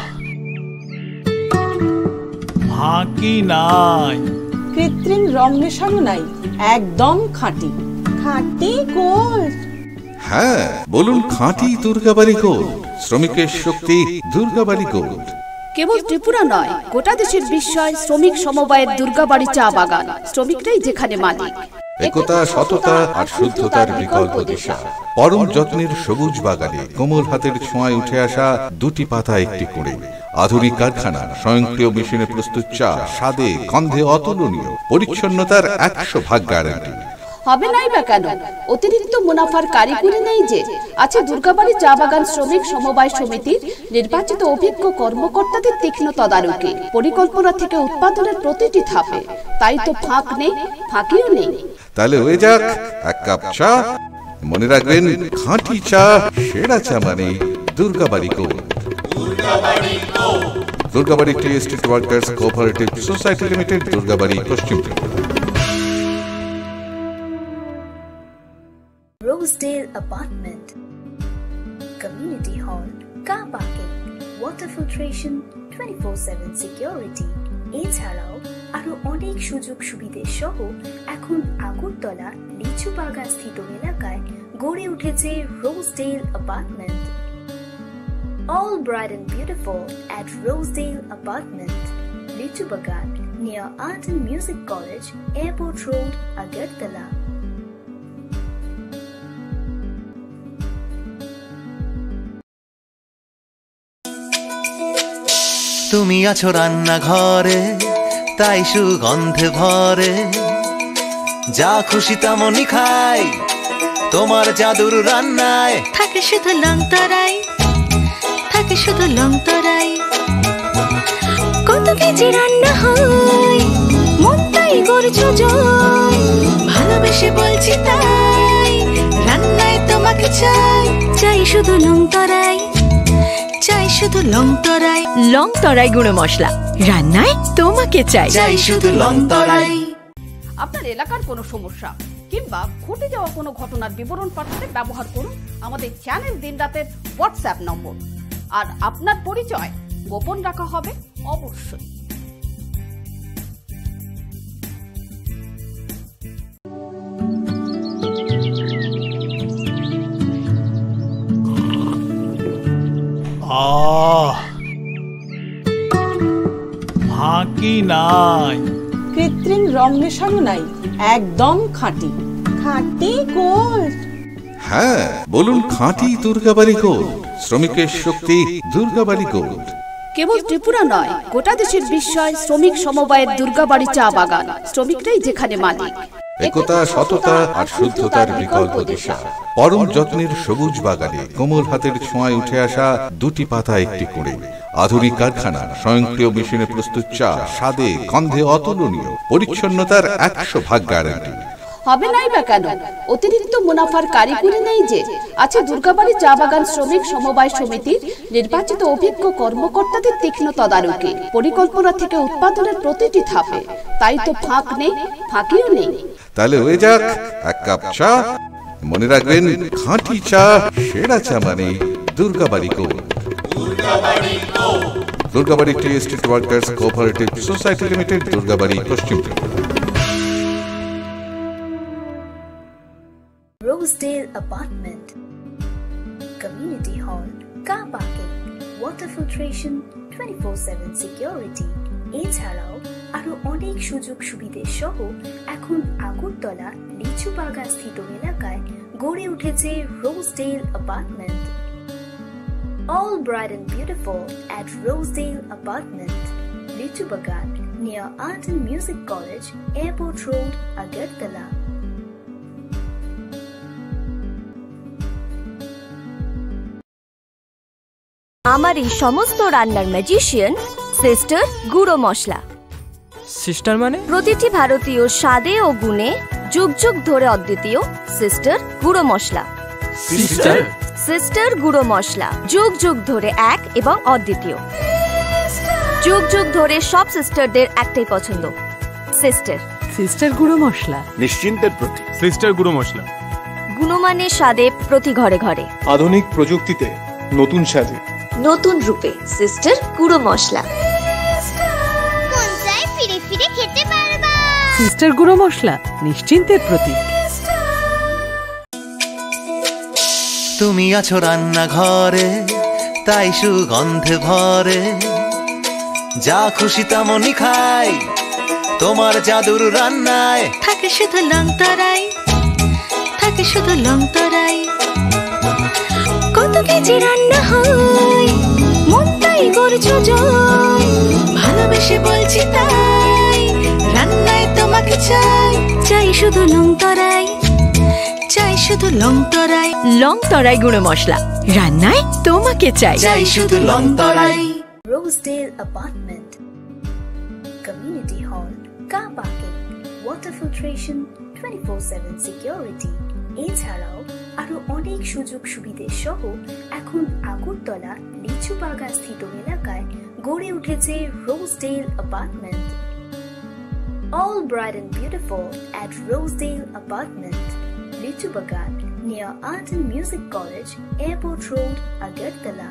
ফাঁকি নাই, কৃত্রিম রং মেশানো নাই, একদম খাঁটি খাঁটি গোল্ড। হ্যাঁ, বলুন খাঁটি দুর্গাবাড়ি গোল্ড, শ্রমিকের শক্তি দুর্গাবাড়ি গোল্ড। কেবল ত্রিপুরা নয়, গোটা দেশের বিস্ময় শ্রমিক সমবায়ের দুর্গাবাড়ি চা বাগান, শ্রমিকরাই যেখানে মালিক। একতা, সততা আর শুদ্ধতার বিকল্প দিশা। পরম যত্নের সবুজ বাগানে কোমল হাতের ছোঁয়ায় উঠে আসা দুটি পাতা একটি কুঁড়ে। আধুনিক কারখানা, স্বয়ংক্রিয় মেশিনে প্রস্তুত চা, স্বাদে গন্ধে অতুলনীয়, পরিচ্ছন্নতার একশো ভাগ গ্যারান্টি। হবে নাই বা কেন? অতিরিক্ত মুনাফার কারিগরি নেই যে। আছে দুর্গাবাড়ি চা বাগান শ্রমিক সমবায় সমিতির নির্বাচিত অভিজ্ঞ কর্মকর্তাদের তীক্ষ্ণ তদারকি, পরিকল্পনা থেকে উৎপাদনের প্রতিটি ধাপে। তাই তো ফাঁক নেই, ফাঁকিও নেই। তাহলে হয়ে যাক এক কাপ চা। মনে রাখবেন, খাঁটি চা সেরা চা মানে Durgabari gold. Durgabari tea estate workers cooperative society limited, Durgabari, পশ্চিম Tripura. Rosedale Apartment, Community Hall, Car Parking, Water Filtration, twenty-four seven Security, এছাড়াও আরো অনেক সুযোগ সুবিধে সহ এখন আগরতলা লিচু বাগান স্থিত এলাকায় গড়ে উঠেছে Rosedale apartment. All bright and beautiful at Rosedale Apartment, লিচু বাগান, near Art and Music College, Airport Road, Agartala. তুমি আছো রান্না ঘরে, তাই সুগন্ধে ভরে, যা খুশি তেমনই খাই তোমার জাদুর রান্নায়। থাকে শুধু লং তরাই, থাকে শুধু লং তরাই। কত কেজি রান্না হয়, মন তাই করছো জয়। ভালোবেসে বলছি তাই, রান্নায় তোমাকে চাই, চাই শুধু লং তরাই, চাই শুধু লং তরাই। লং তরাই গুঁড়ো মশলা, রান্নায় তোমাকে চাই, চাই শুধু লং তরাই। আপনার এলাকার কোনো সমস্যা কিংবা ঘটে যাওয়া কোনো ঘটনার বিবরণ পাঠাতে ব্যবহার করুন আমাদের চ্যানেল দিনরাতের হোয়াটসঅ্যাপ নম্বর। আর আপনার পরিচয় গোপন রাখা হবে অবশ্যই। আহ ফাঁকি নাই, কৃত্রিম রং মেশানো নাই, একদম খাঁটি খাঁটি গোল্ড। হ্যাঁ, বলুন খাঁটি দুর্গাবাড়ি গোল্ড। শ্রমিকের শক্তি দুর্গাবাড়ি গোল্ড। কেবল ত্রিপুরা নয়, গোটা দেশের বিস্ময় শ্রমিক সমবায়ের দুর্গাবাড়ি চা বাগান। শ্রমিকরাই যেখানে মালিক। একতা, সততা আর শুদ্ধতার বিকল্প দিশা। পরম যত্নের সবুজ বাগানে কোমল হাতের ছোঁয়ায় উঠে আসা দুটি পাতা একটি করে। আধুনিক কারখানা, স্বয়ংক্রিয় মেশিনে প্রস্তুত চা, স্বাদে গন্ধে অতুলনীয়, পরিচ্ছন্নতার একশো ভাগ গ্যারান্টি। হবে নাই বা কেন? অতিরিক্ত মুনাফার কারিগরি নেই যে। আছে দুর্গাবাড়ি চা বাগান শ্রমিক সমবায় সমিতির নির্বাচিত অভিজ্ঞ কর্মকর্তাদের তীক্ষ্ণ তদারকি, পরিকল্পনা থেকে উৎপাদনের প্রতিটি ধাপে। তাই তো ফাঁক নেই, ফাঁকিও নেই। তাহলে হয়ে যাক এক কাপ চা। মনে রাখবেন, খাঁটি চা সেরা চা মানে Durgabari gold. Durgabari tea estate workers cooperative society limited, Durgabari, পশ্চিম Tripura. Rosedale Apartment, Community Hall, Car Parking, Water Filtration, twenty-four seven Security, এছাড়াও আরো অনেক সুযোগ সুবিধে সহ এখন আগরতলা লিচু বাগান স্থিত এলাকায় গড়ে উঠেছে Rosedale apartment. All bright and beautiful at Rosedale Apartment, লিচু বাগান, near Art and Music College, Airport Road, Agartala. আমার এই সমস্ত রান্নার ম্যাজিশিয়ান সিস্টার গুঁড়ো মশলা। সিস্টার মানে? প্রতিটি ভারতীয় স্বাদে ও গুণে যুগ যুগ ধরে অদ্বিতীয় সিস্টার গুঁড়ো মশলা। সিস্টার সিস্টার গুঁড়ো মশলা যুগ যুগ ধরে এক এবং অদ্বিতীয়। যুগ যুগ ধরে সব সিস্টারদের একটাই পছন্দ, সিস্টার। সিস্টার গুঁড়ো মশলা, নিশ্চিন্তের প্রতীক। সিস্টার গুঁড়ো মশলা, গুণমানের স্বাদে প্রতি ঘরে ঘরে, আধুনিক প্রযুক্তিতে নতুন স্বাদে, নতুন রূপে সিস্টার গুঁড়ো মশলা। ফিরে ফিরে খেতে পারবা। সিস্টার গুঁড়ো মশলা, নিশ্চিন্তের প্রতীক। তুমি আছো রান্না ঘরে, তাই সুগন্ধে ভরে, যা খুশি তেমনই খাই তোমার জাদুর রান্নায়। থাকে শুধু লং তরাই, থাকে শুধু লং তরাই। কত কেজি রান্না হয়, মন তাই করছো জয়। ভালোবেসে বলছি তাই, রান্নায় তোমাকে চাই, চাই শুধু লং তরাই, শুধু লং তরাই। লং তরাই গুঁড়ো মশলা, রান্নায় তোমাকে চাই। চাই শুধু Long Tarai. Rosedale Apartment, Community Hall, Car Parking, Water Filtration, twenty-four seven Security, এছাড়াও আরো অনেক সুযোগ সুবিধে সহ এখন আগরতলা লিচু বাগান স্থিত এলাকায় গড়ে উঠেছে Rosedale Apartment. All bright and beautiful at Rosedale Apartment, Lichu Bagan, near Art and Music College, Airport Road, Agartala.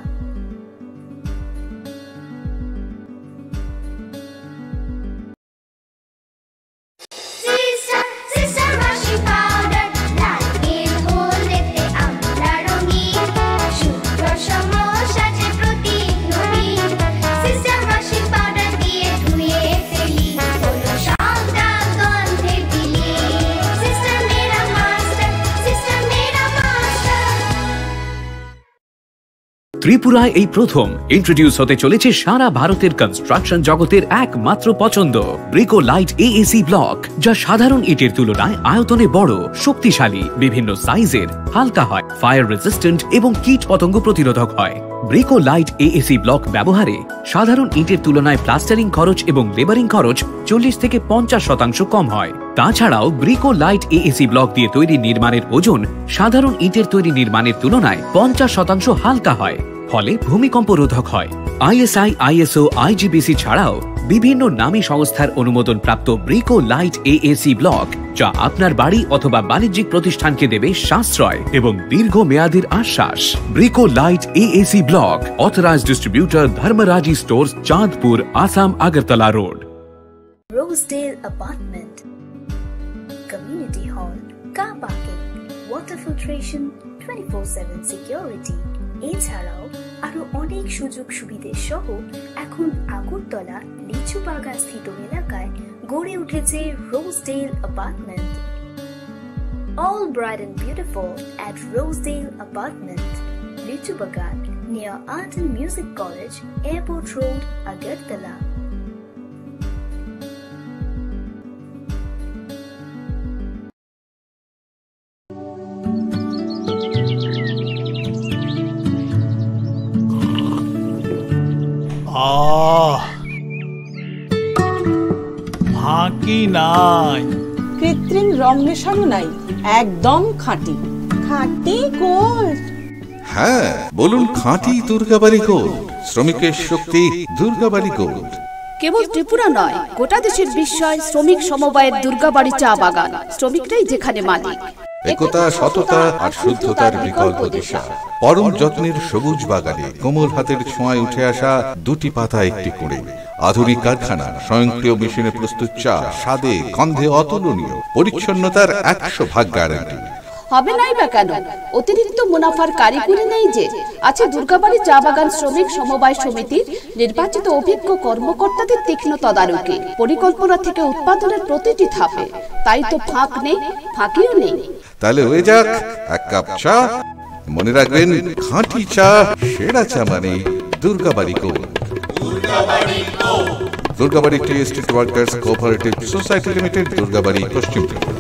ত্রিপুরায় এই প্রথম ইন্ট্রোডিউস হতে চলেছে সারা ভারতের কনস্ট্রাকশন জগতের একমাত্র পছন্দ ব্রিকো লাইট এএসি ব্লক, যা সাধারণ ইটের তুলনায় আয়তনে বড়, শক্তিশালী, বিভিন্ন সাইজের, হালকা হয়, ফায়ার রেজিস্ট্যান্ট এবং কীট পতঙ্গ প্রতিরোধক হয়। ব্রিকো লাইট এএসি ব্লক ব্যবহারে সাধারণ ইটের তুলনায় প্লাস্টারিং খরচ এবং লেবারিং খরচ চল্লিশ থেকে পঞ্চাশ শতাংশ কম হয়। তাছাড়াও ব্রিকো লাইট এএসি ব্লক দিয়ে তৈরি নির্মাণের ওজন সাধারণ ইটের তৈরি নির্মাণের তুলনায় পঞ্চাশ শতাংশ হালকা হয়, ফলে ভূমিকম্প রোধক হয়। আইএসআই, আইএসও, আইজিবিসি ছাড়াও বিভিন্ন নামী সংস্থার অনুমোদন প্রাপ্ত ব্রিকো লাইট এএসি ব্লক, যা আপনার বাড়ি অথবা বাণিজ্যিক প্রতিষ্ঠানকে দেবে সাশ্রয় এবং দীর্ঘ মেয়াদের আশ্বাস। Brico light AAC block, authorised distributor Dharmaraji stores, Chandpur, Assam, Agartala road. Rosedale Apartment, Community Hall, Car Parking, Water Filtration, twenty-four seven Security, এছাড়াও আরো অনেক সুযোগ সুবিধে সহ এখন আগরতলা লিচু বাগান স্থিত এলাকায় গড়ে উঠেছে Rosedale Apartment. All bright and beautiful at Rosedale Apartment, Lichu Bagan, near Art and Music College, Airport Road, Agartala. আহ ফাঁকি নাই, কৃত্রিম রং মেশানো নাই, একদম খাঁটি খাঁটি গোল্ড। হ্যাঁ, বলুন খাঁটি দুর্গাবাড়ি গোল্ড, শ্রমিকের শক্তি দুর্গাবাড়ি গোল্ড। কেবল ত্রিপুরা নয়, গোটা দেশের বিস্ময় শ্রমিক সমবায়ের দুর্গাবাড়ি চা বাগান, শ্রমিকরাই যেখানে মালিক। একতা, সততা আর শুদ্ধতার বিকল্প দিশা। পরম যত্নের সবুজ বাগানে কোমল হাতের ছোঁয়ায় উঠে আসা দুটি পাতা একটি কোণে। আধুনিক কারখানা, স্বয়ংক্রিয় মেশিনে প্রস্তুত চা, স্বাদে গন্ধে অতুলনীয়, পরিচ্ছন্নতার একশো ভাগ গ্যারান্টি। হবে নাই বা কেন? অতিরিক্ত মুনাফার কারিগরি নেই যে, আছে দুর্গাবাড়ি চা বাগান শ্রমিক সমবায় সমিতির নির্বাচিত অভিজ্ঞ কর্মকর্তাদের তীক্ষ্ণ তদারকি, পরিকল্পনা থেকে উৎপাদনের প্রতিটি ধাপে। তাই তো ফাঁক নেই, ফাঁকিও নেই। তাহলে হয়ে যাক এক কাপ চা। মনে রাখবেন, খাঁটি চা, সেরা চা মানে Durgabari gold. Durgabari tea estate workers cooperative society limited, Durgabari, পশ্চিম ত্রিপুরা।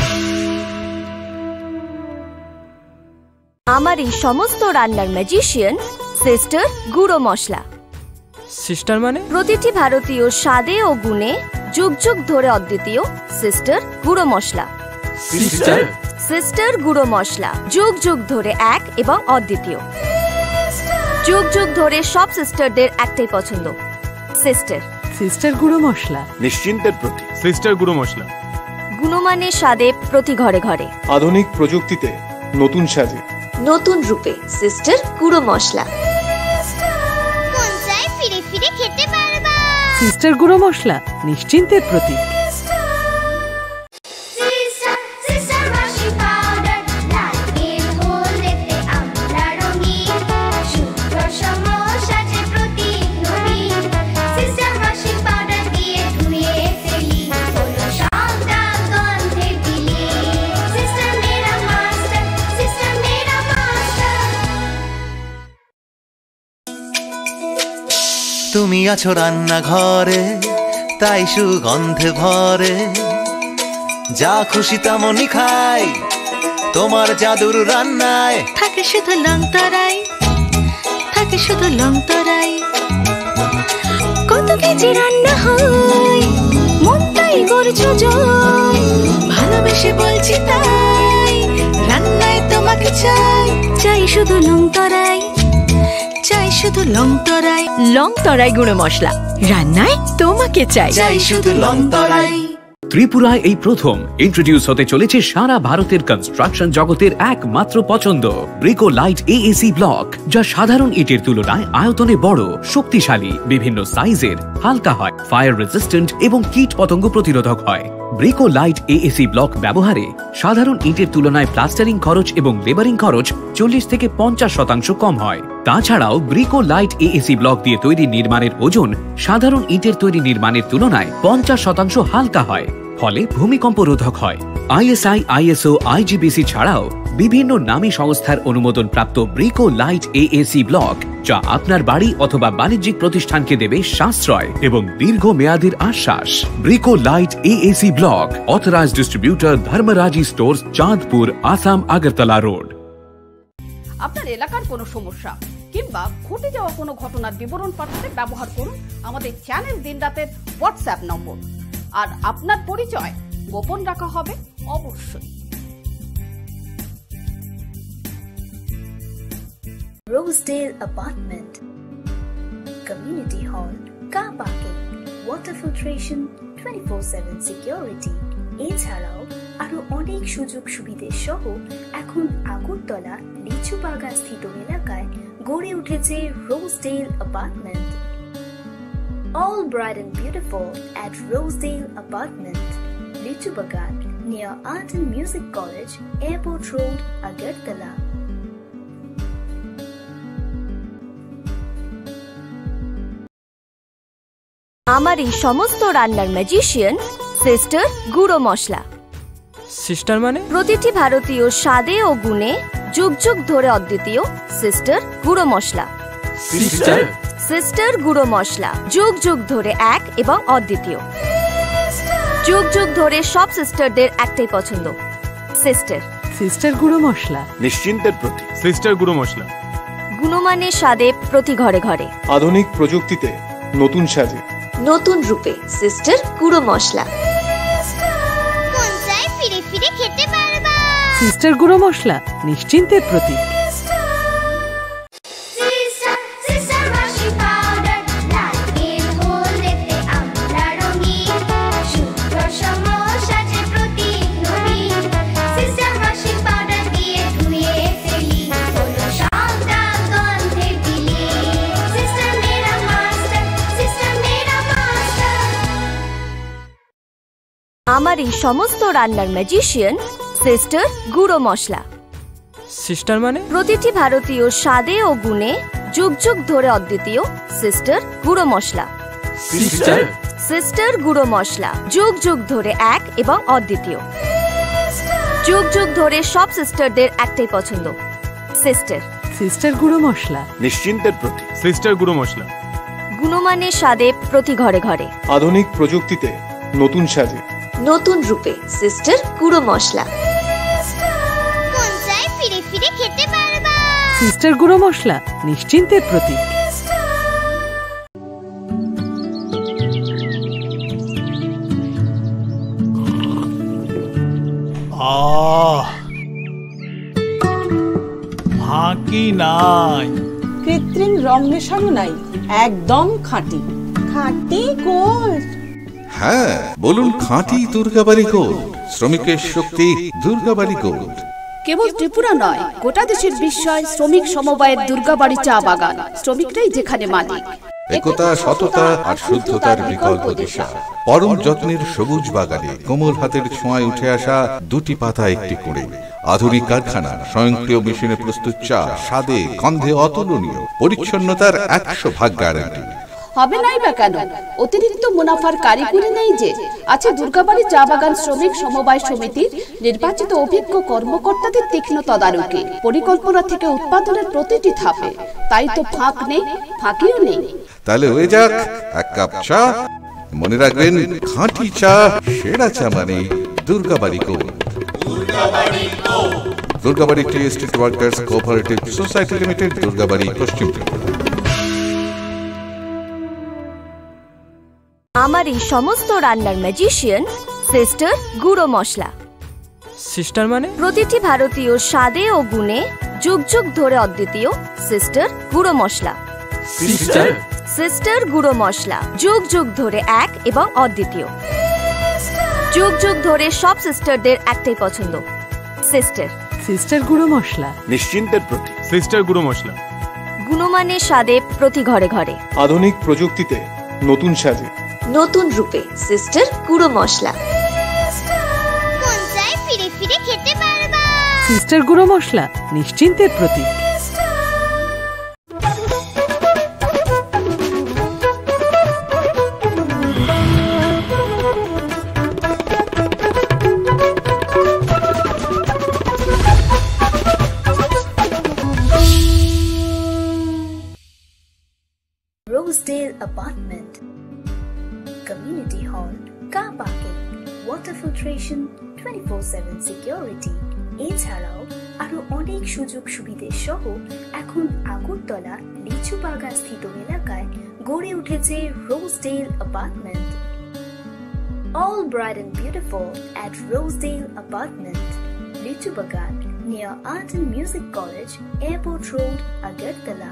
আমার এই সমস্ত রান্নার ম্যাজিশিয়ান সিস্টার গুঁড়ো মশলা। সিস্টার মানে? প্রতিটি ভারতীয় স্বাদে ও গুণে যুগ যুগ ধরে অদ্বিতীয় সিস্টার গুঁড়ো মশলা। সিস্টার সিস্টার গুঁড়ো মশলা যুগ যুগ ধরে এক এবং অদ্বিতীয়। যুগ যুগ ধরে সব সিস্টারদের একটাই পছন্দ, সিস্টার। সিস্টার গুঁড়ো মশলা, নিশ্চিন্তের প্রতীক। সিস্টার গুঁড়ো মশলা, গুণমানের স্বাদে প্রতি ঘরে ঘরে, আধুনিক প্রযুক্তিতে নতুন সাজে, নতুন রূপে সিস্টার গুঁড়ো মশলা। ফিরে ফিরে খেতে পারবা। সিস্টার গুঁড়ো মশলা, নিশ্চিন্তের প্রতীক। তুমি আছো রান্নাঘরে, তাই সুগন্ধে ভরে, যা খুশি তেমনই খাই, তোমার জাদুর রান্নায় থাকে শুধু লং তরাই, থাকে শুধু লং তরাই। কত কেজি রান্না হয়, মনটাই করছো জয়। ভালোবেসে বলছি তাই, রান্নায় তোমাকে চাই, চাই শুধু লং তরাই, চাই শুধু লং তরাই। লং তরাই গুঁড়ো মশলা, রান্নায় তোমাকে চাই, চাই শুধু লং তরাই। ত্রিপুরায় এই প্রথম ইন্ট্রোডিউস হতে চলেছে সারা ভারতের কনস্ট্রাকশন জগতের একমাত্র পছন্দ ব্রিকো লাইট এএসি ব্লক, যা সাধারণ ইটের তুলনায় আয়তনে বড়, শক্তিশালী, বিভিন্ন সাইজের, হালকা হয়, ফায়ার রেজিস্ট্যান্ট এবং কীট পতঙ্গ প্রতিরোধক হয়। ব্রিকো লাইট এএসি ব্লক ব্যবহারে সাধারণ ইটের তুলনায় প্লাস্টারিং খরচ এবং লেবারিং খরচ চল্লিশ থেকে পঞ্চাশ শতাংশ কম হয়। তাছাড়াও ব্রিকো লাইট এএসি ব্লক দিয়ে তৈরি নির্মাণের ওজন সাধারণ ইটের তৈরি নির্মাণের তুলনায় পঞ্চাশ শতাংশ হালকা হয়, ফলে ভূমিকম্প রোধক হয়। আইএসআই, আইএসও, আইজিবিসি ছাড়াও বিভিন্ন নামী সংস্থার অনুমোদন প্রাপ্ত ব্রিকো লাইট এএসি ব্লক, যা আপনার বাড়ি অথবা বাণিজ্যিক প্রতিষ্ঠানকে দেবে সাশ্রয় এবং দীর্ঘমেয়াদীর আশ্বাস। Brico light AAC block, authorised distributor Dharmaraji stores, Chandpur, Assam, Agartala road. আপনার এলাকার কোনো সমস্যা কিংবা ঘটে যাওয়া কোনো ঘটনার বিবরণ পাঠাতে ব্যবহার করুন আমাদের চ্যানেল দিনরাতের হোয়াটসঅ্যাপ নম্বর। আর আপনার পরিচয় গোপন রাখা হবে অবশ্যই। Rosedale Apartment, Community Hall, Car Parking, Water Filtration, twenty-four seven Security, এছাড়াও আরো অনেক সুযোগ সুবিধে সহ এখন আগরতলা লিচু বাগান স্থিত এলাকায় গড়ে উঠেছে Rosedale apartment. All bright and beautiful at Rosedale Apartment, Lichu Bagan, near Art and Music College, Airport Road, Agartala. আমার এই সমস্ত রান্নার ম্যাজিশিয়ান সিস্টার গুঁড়ো মশলা। সিস্টার মানে? প্রতিটি ভারতীয় স্বাদে ও গুণে যুগ যুগ ধরে অদ্বিতীয় সিস্টার গুঁড়ো মশলা। সিস্টার সিস্টার গুঁড়ো মশলা যুগ যুগ ধরে এক এবং অদ্বিতীয়। যুগ যুগ ধরে সব সিস্টারদের একটাই পছন্দ, সিস্টার। সিস্টার গুঁড়ো মশলা, নিশ্চিন্তের প্রতীক। সিস্টার গুঁড়ো মশলা, গুণমানের স্বাদে প্রতি ঘরে ঘরে, আধুনিক প্রযুক্তিতে নতুন সাজে, নতুন রূপে সিস্টার গুঁড়ো মশলা। ফিরে ফিরে খেতে পারবা। সিস্টার গুঁড়ো মশলা, নিশ্চিন্তের প্রতীক। আমার এই সমস্ত রান্নার ম্যাজিশিয়ান সিস্টার গুঁড়ো মশলা। সিস্টার মানে? প্রতিটি ভারতীয় স্বাদে ও গুণে যুগ যুগ ধরে অদ্বিতীয় সিস্টার গুঁড়ো মশলা। সিস্টার সিস্টার গুঁড়ো মশলা যুগ যুগ ধরে এক এবং অদ্বিতীয়। যুগ যুগ ধরে সব সিস্টারদের একটাই পছন্দ, সিস্টার। সিস্টার গুঁড়ো মশলা, নিশ্চিন্তের প্রতীক। সিস্টার গুঁড়ো মশলা, গুণমানের স্বাদে প্রতি ঘরে ঘরে, আধুনিক প্রযুক্তিতে নতুন সাজে, নতুন রূপে সিস্টার গুঁড়ো মশলা। ফিরে ফিরে খেতে পারবা। সিস্টার গুঁড়ো মশলা, নিশ্চিন্তের প্রতীক। আহ ফাঁকি নাই, কৃত্রিম রং মেশানো নাই, একদম খাঁটি খাঁটি গোল্ড। হ্যাঁ, বলুন খাঁটি দুর্গাবাড়ি গোল্ড, শ্রমিকের শক্তি দুর্গাবাড়ি গোল্ড। কেবল ত্রিপুরা নয়, গোটা দেশের বিস্ময় শ্রমিক সমবায়ের দুর্গাবাড়ি চা বাগান। শ্রমিকরাই যেখানে মালিক। একতা, সততা আর শুদ্ধতার বিকল্প দিশা। পরম যত্নের সবুজ বাগানে কোমল হাতের ছোঁয়ায় উঠে আসা দুটি পাতা একটি করে আধুনিক কারখানা, স্বয়ংক্রিয় মেশিনে প্রস্তুত চা স্বাদে গন্ধে অতুলনীয়, পরিচ্ছন্নতার একশো ভাগ গ্যারান্টি। হবে নাই বা কেন? অতিরিক্ত মুনাফার কারিগরি নেই যে, আছে দুর্গাবাড়ি চা বাগান শ্রমিক সমবায় সমিতির নির্বাচিত অভিজ্ঞ কর্মকর্তাদের তীক্ষ্ণ তদারকি, পরিকল্পনা থেকে উৎপাদনের প্রতিটি ধাপে। তাই তো ফাঁক নেই, ফাঁকিও নেই। তাহলে হয়ে যাক এক কাপ চা। মনে রাখবেন, খাঁটি চা, সেরা চা মানে Durgabari gold. Durgabari tea estate workers cooperative society limited, Durgabari, পশ্চিম ত্রিপুরা। আমার এই সমস্ত রান্নার ম্যাজিশিয়ান সিস্টার গুঁড়ো মশলা। সিস্টার মানে? প্রতিটি ভারতীয় স্বাদে ও গুণে যুগ যুগ ধরে অদ্বিতীয় সিস্টার গুঁড়ো মশলা। সিস্টার সিস্টার গুঁড়ো মশলা যুগ যুগ ধরে এক এবং অদ্বিতীয়। যুগ যুগ ধরে সব সিস্টারদের একটাই পছন্দ, সিস্টার। সিস্টার গুঁড়ো মশলা নিশ্চিন্তের প্রতীক। সিস্টার গুঁড়ো মশলা গুণমানের স্বাদে প্রতি ঘরে ঘরে, আধুনিক প্রযুক্তিতে নতুন সাজে, নতুন রূপে সিস্টার গুঁড়ো মশলা। ফিরে ফিরে খেতে পারবা। সিস্টার গুঁড়ো মশলা নিশ্চিন্তের প্রতীক। Rosedale Apartment, Community Hall, Car Parking, Water Filtration, twenty-four seven Security, এছাড়াও আরো অনেক সুযোগ সুবিধে সহ এখন আগরতলা লিচু বাগান স্থিত এলাকায় গড়ে উঠেছে Rosedale Apartment. All bright and beautiful at Rosedale Apartment, Lichu Bagan, near Art and Music College, Airport Road, Agartala.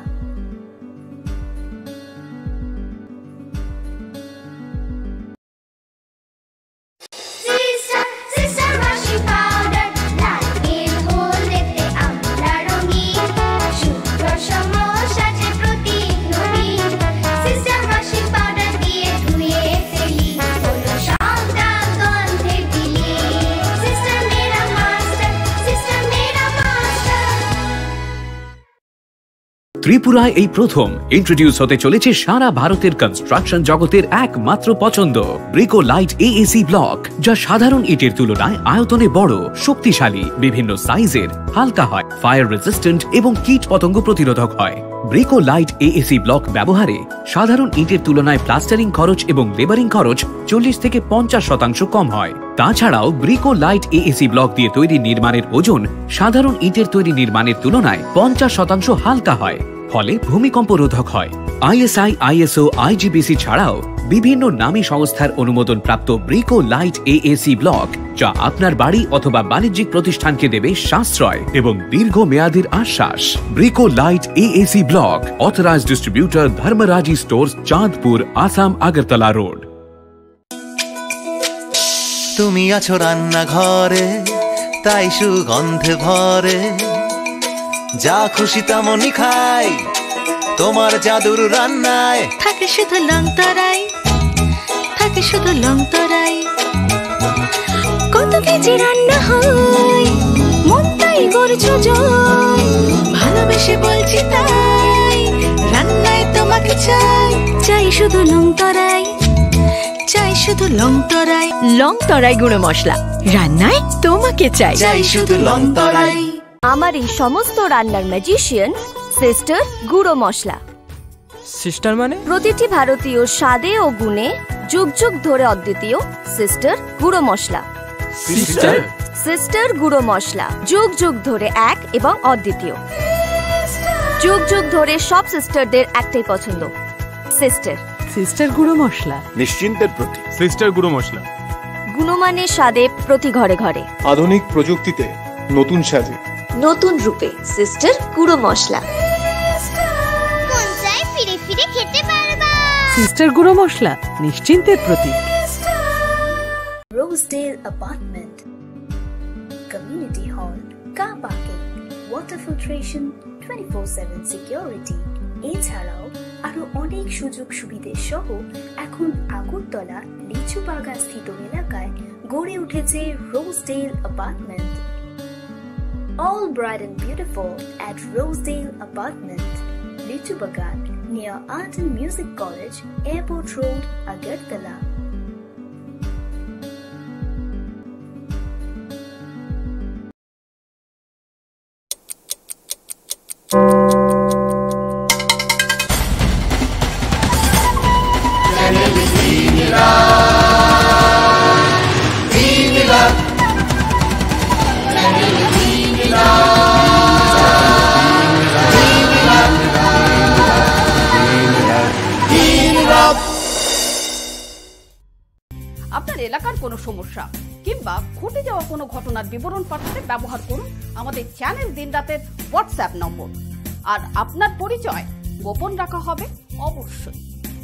ত্রিপুরায় এই প্রথম ইন্ট্রোডিউস হতে চলেছে সারা ভারতের কনস্ট্রাকশন জগতের একমাত্র পছন্দ ব্রিকো লাইট এএসি ব্লক, যা সাধারণ ইটের তুলনায় আয়তনে বড়, শক্তিশালী, বিভিন্ন সাইজের, হালকা হয়, ফায়ার রেজিস্ট্যান্ট এবং কীট পতঙ্গ প্রতিরোধক হয়। ব্রিকো লাইট এএসি ব্লক ব্যবহারে সাধারণ ইটের তুলনায় প্লাস্টারিং খরচ এবং লেবারিং খরচ চল্লিশ থেকে পঞ্চাশ শতাংশ কম হয়। তাছাড়াও ব্রিকো লাইট এএসি ব্লক দিয়ে তৈরি নির্মাণের ওজন সাধারণ ইটের তৈরি নির্মাণের তুলনায় পঞ্চাশ শতাংশ হালকা হয়, ফলে ভূমিকম্প রোধক হয়। আইএসআই, আইএসও, আইজিবিসি ছাড়াও বিভিন্ন নামী সংস্থার অনুমোদন প্রাপ্ত ব্রিকো লাইট এএসি ব্লক, যা আপনার বাড়ি অথবা বাণিজ্যিক প্রতিষ্ঠানকে দেবে সাশ্রয় এবং দীর্ঘমেয়াদীর আশ্বাস। Brico light AAC block, authorised distributor Dharmaraji stores, Chandpur, Assam, Agartala road. তুমি আছো রান্নাঘরে, তাই সুগন্ধে ভরে, যা খুশি তেমনই খাই তোমার জাদুর রান্নায়। থাকে শুধু লং তরাই, থাকে শুধু লং তরাই, কত কেজি রান্না হয়, মন তাই করছো জয়, ভালোবেসে বলছি তাই, রান্নায় তোমাকে চাই, চাই শুধু লং তরাই, চাই শুধু লং তরাই। লং তরাই গুঁড়ো মশলা, রান্নায় তোমাকে চাই, চাই শুধু লং তরাই। আমার এই সমস্ত রান্নার ম্যাজিশিয়ান সিস্টার গুঁড়ো মশলা। সিস্টার মানে? প্রতিটি ভারতীয় স্বাদে ও গুণে যুগ যুগ ধরে অদ্বিতীয় সিস্টার গুঁড়ো মশলা। সিস্টার সিস্টার গুঁড়ো মশলা যুগ যুগ ধরে এক এবং অদ্বিতীয়। যুগ যুগ ধরে সব সিস্টারদের একটাই পছন্দ, সিস্টার। সিস্টার গুঁড়ো মশলা নিশ্চিন্তের প্রতীক। সিস্টার গুঁড়ো মশলা গুণমানের স্বাদে প্রতি ঘরে ঘরে, আধুনিক প্রযুক্তিতে নতুন সাজে, নতুন রূপে সিস্টার গুঁড়ো মশলা। ফিরে ফিরে খেতে পারবা। সিস্টার গুঁড়ো মশলা নিশ্চিন্তের প্রতীক। Rosedale Apartment, Community Hall, Car Parking, Water Filtration, twenty-four seven Security, এছাড়াও আরো অনেক সুযোগ সুবিধে সহ এখন আগরতলা লিচু বাগান স্থিত এলাকায় গড়ে উঠেছে Rosedale Apartment. All bright and beautiful at Rosedale Apartment, Lichu Bagan, near Art and Music College, Airport Road, Agartala. সমস্যা কিংবা ঘটে যাওয়া কোনো ঘটনার বিবরণ পাঠাতে ব্যবহার করুন আমাদের চ্যানেল দিনরাতের হোয়াটসঅ্যাপ নম্বর। আর আপনার পরিচয় গোপন রাখা হবে অবশ্যই।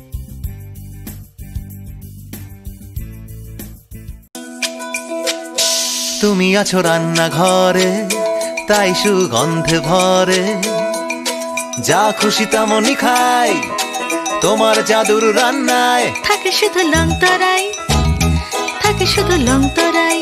তুমি আছো রান্নাঘরে, তাই সুগন্ধে ভরে, যা খুশি তেমনই খাই, তোমার জাদুর রান্নায় থাকে শুধু লং তরাই, থাকে শুধু লং তরাই।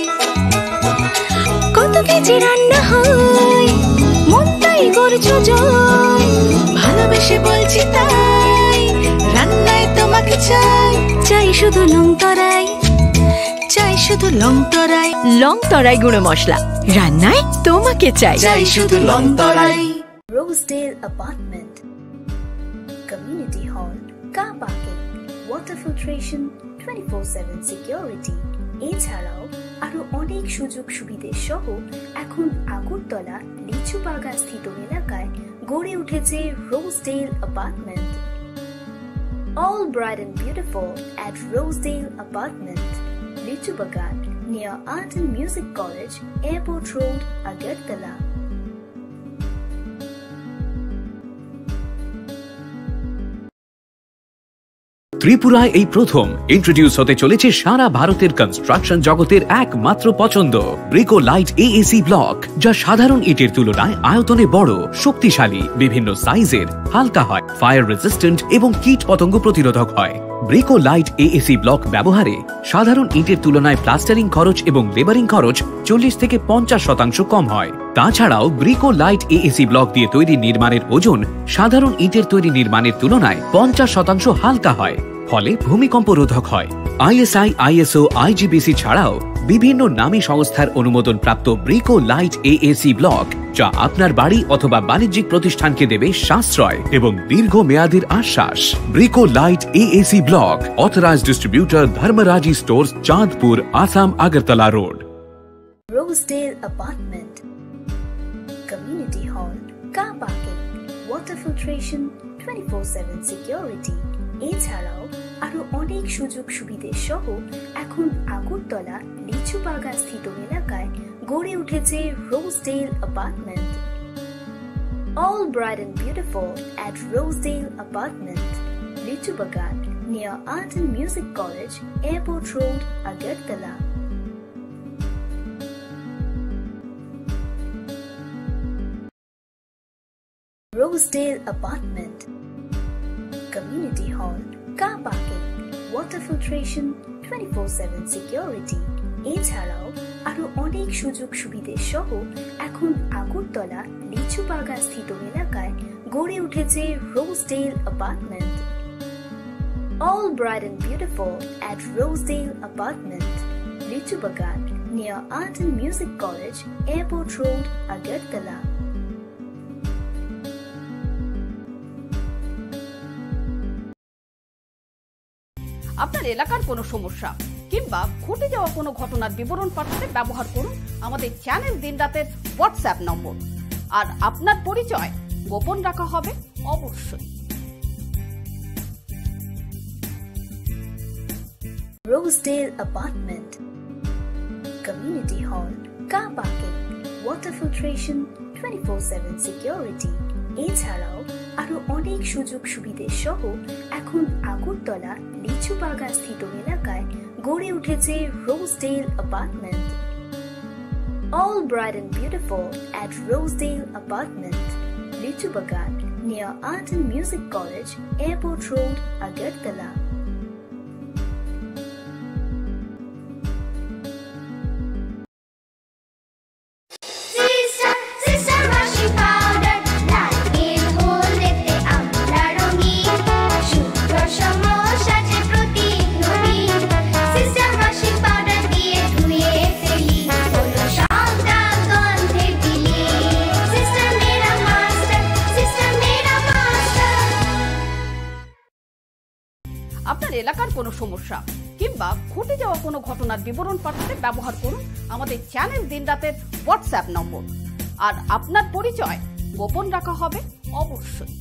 কত কেজি রান্না হয়, মনটাই করছো জয়, ভালোবেসে বলছি তাই, রান্নায় তোমাকে চাই, চাই শুধু লং তরাই, চাই শুধু লং তরাই। লং তরাই গুঁড়ো মশলা, রান্নায় তোমাকে চাই, চাই শুধু Long Tarai. Rosedale Apartment, Community Hall, Car Parking, Water Filtration, twenty-four seven Security, এছাড়াও আরো অনেক সুযোগ সুবিধে সহ এখন আগরতলা লিচু বাগান স্থিত এলাকায় গড়ে উঠেছে Rosedale apartment. All bright and beautiful at Rosedale Apartment, লিচু বাগান, near Art and Music College, Airport Road, Agartala. ত্রিপুরায় এই প্রথম ইন্ট্রোডিউস হতে চলেছে সারা ভারতের কনস্ট্রাকশন জগতের একমাত্র পছন্দ ব্রিকো লাইট এএসি ব্লক, যা সাধারণ ইটের তুলনায় আয়তনে বড়, শক্তিশালী, বিভিন্ন সাইজের, হালকা হয়, ফায়ার রেজিস্ট্যান্ট এবং কীট পতঙ্গ প্রতিরোধক হয়। ব্রিকো লাইট এএসি ব্লক ব্যবহারে সাধারণ ইটের তুলনায় প্লাস্টারিং খরচ এবং লেবারিং খরচ চল্লিশ থেকে পঞ্চাশ শতাংশ কম হয়। তাছাড়াও ব্রিকো লাইট এএসি ব্লক দিয়ে তৈরি নির্মাণের ওজন সাধারণ ইটের তৈরি নির্মাণের তুলনায় পঞ্চাশ শতাংশ হালকা হয়, ফলে ভূমিকম্প রোধক হয়। আইএসআই, আইএসও, আইজিবিসি ছাড়াও বিভিন্ন নামী সংস্থার অনুমোদন প্রাপ্ত ব্রিকো লাইট এএসি ব্লক, যা আপনার বাড়ি অথবা বাণিজ্যিক প্রতিষ্ঠানকে দেবে সাশ্রয় এবং দীর্ঘ মেয়াদের আশ্বাস। Brico light AAC block, authorised distributor Dharmaraji stores, Chandpur, Assam, Agartala road. Rosedale Apartment, Community Hall, Car Parking, Water Filtration, twenty-four seven Security, এছাড়াও আরো অনেক সুযোগ সুবিধে সহ এখন আগরতলা লিচু বাগান স্থিত এলাকায় গড়ে উঠেছে Rosedale apartment. All bright and beautiful at Rosedale Apartment, লিচু বাগান, near Art and Music College, Airport Road, Agartala. Rosedale Apartment, Community Hall, Car Parking, Water Filtration, twenty-four seven Security, এছাড়াও আরো অনেক সুযোগ সুবিধে সহ এখন আগরতলা লিচু বাগান স্থিত এলাকায় গড়ে উঠেছে Rosedale apartment. All bright and beautiful at Rosedale Apartment, লিচু বাগান, near Art and Music College, Airport Road, Agartala. আপনার এলাকার কোনো সমস্যা কিংবা ঘটে যাওয়া কোনো ঘটনার বিবরণ পাঠাতে ব্যবহার করুন আমাদের চ্যানেল দিনরাতের হোয়াটসঅ্যাপ নম্বর। আর আপনার পরিচয় গোপন রাখা হবে অবশ্যই। Rosedale Apartment, Community Hall, Car Parking, Water Filtration, twenty-four seven Security, এছাড়াও আরো অনেক সুযোগ সুবিধে সহ এখন আগরতলা লিচু বাগান স্থিত এলাকায় গড়ে উঠেছে Rosedale apartment. All bright and beautiful at Rosedale Apartment, লিচু বাগান, near Art and Music College, Airport Road, Agartala. আপনার এলাকার কোনো সমস্যা কিংবা ঘটে যাওয়া কোনো ঘটনার বিবরণ পাঠাতে ব্যবহার করুন আমাদের চ্যানেল দিনরাতের হোয়াটসঅ্যাপ নম্বর। আর আপনার পরিচয় গোপন রাখা হবে অবশ্যই।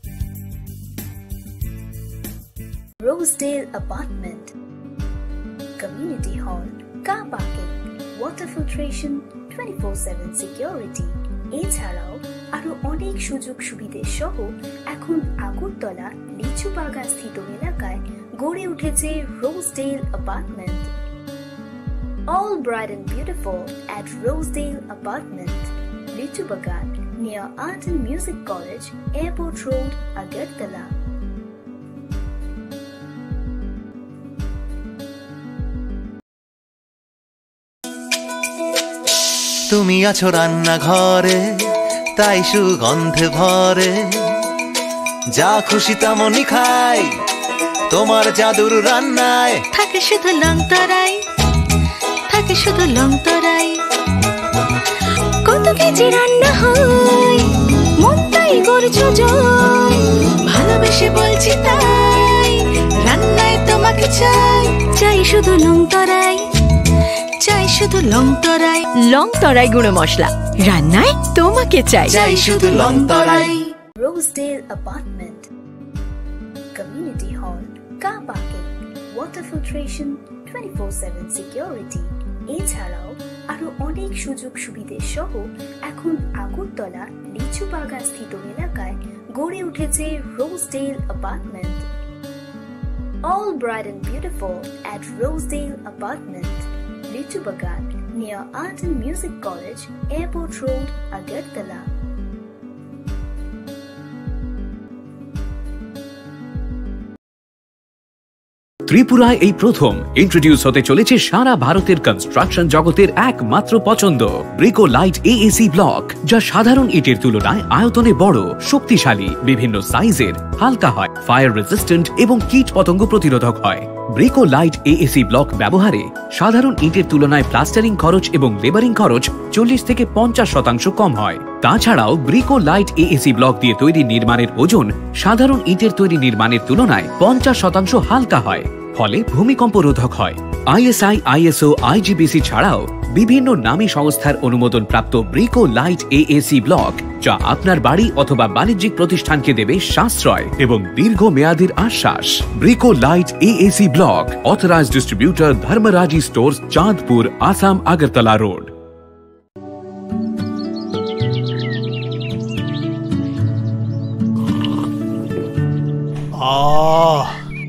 Rosedale Apartment, community hall, car parking, water filtration, twenty-four seven security এছাড়াও আরো অনেক সুযোগ সুবিধে সহ এখন আগরতলা লিচু বাগান স্থিত এলাকায় গড়ে উঠেছে Rosedale apartment. All bright and beautiful at Rosedale Apartment, Lichu Bagan, near Art and Music College, Airport Road, Agartala. তুমি আছো রান্না ঘরে, তাই সুগন্ধে ভরে, যা খুশি তেমনই খাই তোমার জাদুর রান্নায়। থাকে শুধু লং তরাই, থাকে শুধু লং তরাই, কত কেজি রান্না হয় মন তাই করছো জয়, ভালোবেসে বলছি তাই রান্নায় তোমাকে চাই, চাই শুধু লং তরাই, চাই শুধু লং তরাই। লং তরাই গুঁড়ো মশলা, রান্নায় তোমাকে চাই, চাই শুধু Long Tarai. Rosedale Apartment, community hall, car parking, water filtration, twenty-four seven security এছাড়াও আরো অনেক সুযোগ সুবিধে সহ এখন আগরতলা লিচু বাগান স্থিত এলাকায় গড়ে উঠেছে Rosedale apartment. All bright and beautiful at Rosedale Apartment, Lichu Bagan, near Art and Music College, Airport Road, Agartala. ত্রিপুরায় এই প্রথম ইন্ট্রোডিউস হতে চলেছে সারা ভারতের কনস্ট্রাকশন জগতের একমাত্র পছন্দ ব্রিকো লাইট এএসি ব্লক, যা সাধারণ ইটের তুলনায় আয়তনে বড়, শক্তিশালী, বিভিন্ন সাইজের, হালকা হয়, ফায়ার রেজিস্ট্যান্ট এবং কীট পতঙ্গ প্রতিরোধক হয়। ব্রিকো লাইট এএসি ব্লক ব্যবহারে সাধারণ ইটের তুলনায় প্লাস্টারিং খরচ এবং লেবারিং খরচ চল্লিশ থেকে পঞ্চাশ শতাংশ কম হয়। তাছাড়াও ব্রিকো লাইট এএসি ব্লক দিয়ে তৈরি নির্মাণের ওজন সাধারণ ইটের তৈরি নির্মাণের তুলনায় পঞ্চাশ শতাংশ হালকা হয়, ফলে ভূমিকম্প রোধক হয়। আইএসআই, আইএসও, আইজিবিসি ছাড়াও বিভিন্ন নামী সংস্থার অনুমোদন প্রাপ্ত ব্রিকো লাইট এএসি ব্লক, যা আপনার বাড়ি অথবা বাণিজ্যিক প্রতিষ্ঠানকে দেবে সাশ্রয় এবং দীর্ঘ মেয়াদের আশ্বাস। Brico light AAC block, authorised distributor Dharmaraji stores, Chandpur, Assam, Agartala road. আহ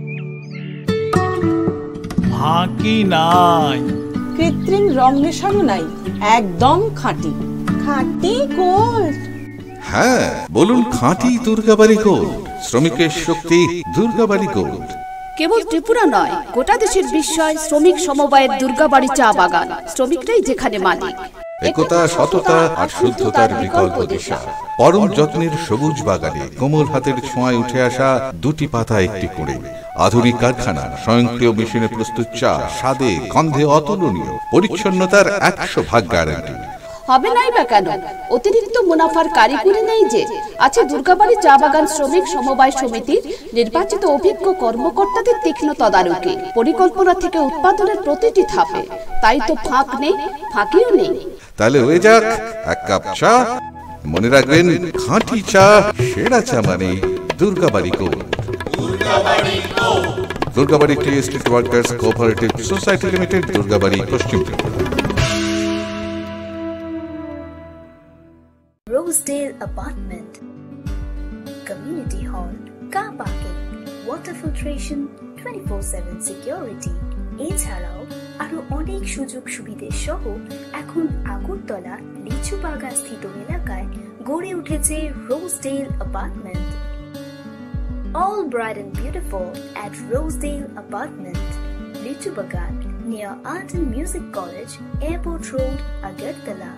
ফাঁকি নাই, কৃত্রিম রং মেশানো নাই, একদম খাঁটি খাঁটি গোল্ড। হ্যাঁ, বলুন খাঁটি দুর্গাবাড়ি গোল্ড, শ্রমিকের শক্তি দুর্গাবাড়ি গোল্ড। কেবল ত্রিপুরা নয়, গোটা দেশের বিস্ময় শ্রমিক সমবায়ের দুর্গাবাড়ি চা বাগান, শ্রমিকরাই যেখানে মালিক। একতা, সততা আর শুদ্ধতার বিকল্প দিশা। পরম যত্নের সবুজ বাগানে কোমল হাতের ছোঁয়ায় উঠে আসা দুটি পাতা একটি করে আধুনিক কারখানা, স্বয়ংক্রিয় মেশিনে প্রস্তুত চা স্বাদে গন্ধে অতুলনীয়, পরিচ্ছন্নতার একশো ভাগ গ্যারান্টি। হবে নাই বা কেন? অতিরিক্ত মুনাফার কারিগরি নেই যে, আছে দুর্গাবাড়ি চা বাগান শ্রমিক সমবায় সমিতির নির্বাচিত অভিজ্ঞ কর্মকর্তাদের তীক্ষ্ণ তদারকি, পরিকল্পনা থেকে উৎপাদনের প্রতিটি ধাপে। তাই তো ফাঁক নেই, ফাঁকিও নেই। তাহলে হয়ে যাক এক কাপ চা। মনে রাখবেন, খাঁটি চা, সেরা চা মানে Durgabari gold. Durgabari tea estate workers cooperative society limited, Durgabari, পশ্চিম Tripura. Rosedale Apartment, community hall, car parking, water filtration, twenty-four seven security এছাড়াও আরো অনেক সুযোগ সুবিধে সহ এখন আগরতলা লিচু বাগান স্থিত এলাকায় গড়ে উঠেছে Rosedale apartment. All bright and beautiful at Rosedale Apartment, Lichu Bagan, near Art and Music College, Airport Road, Agartala.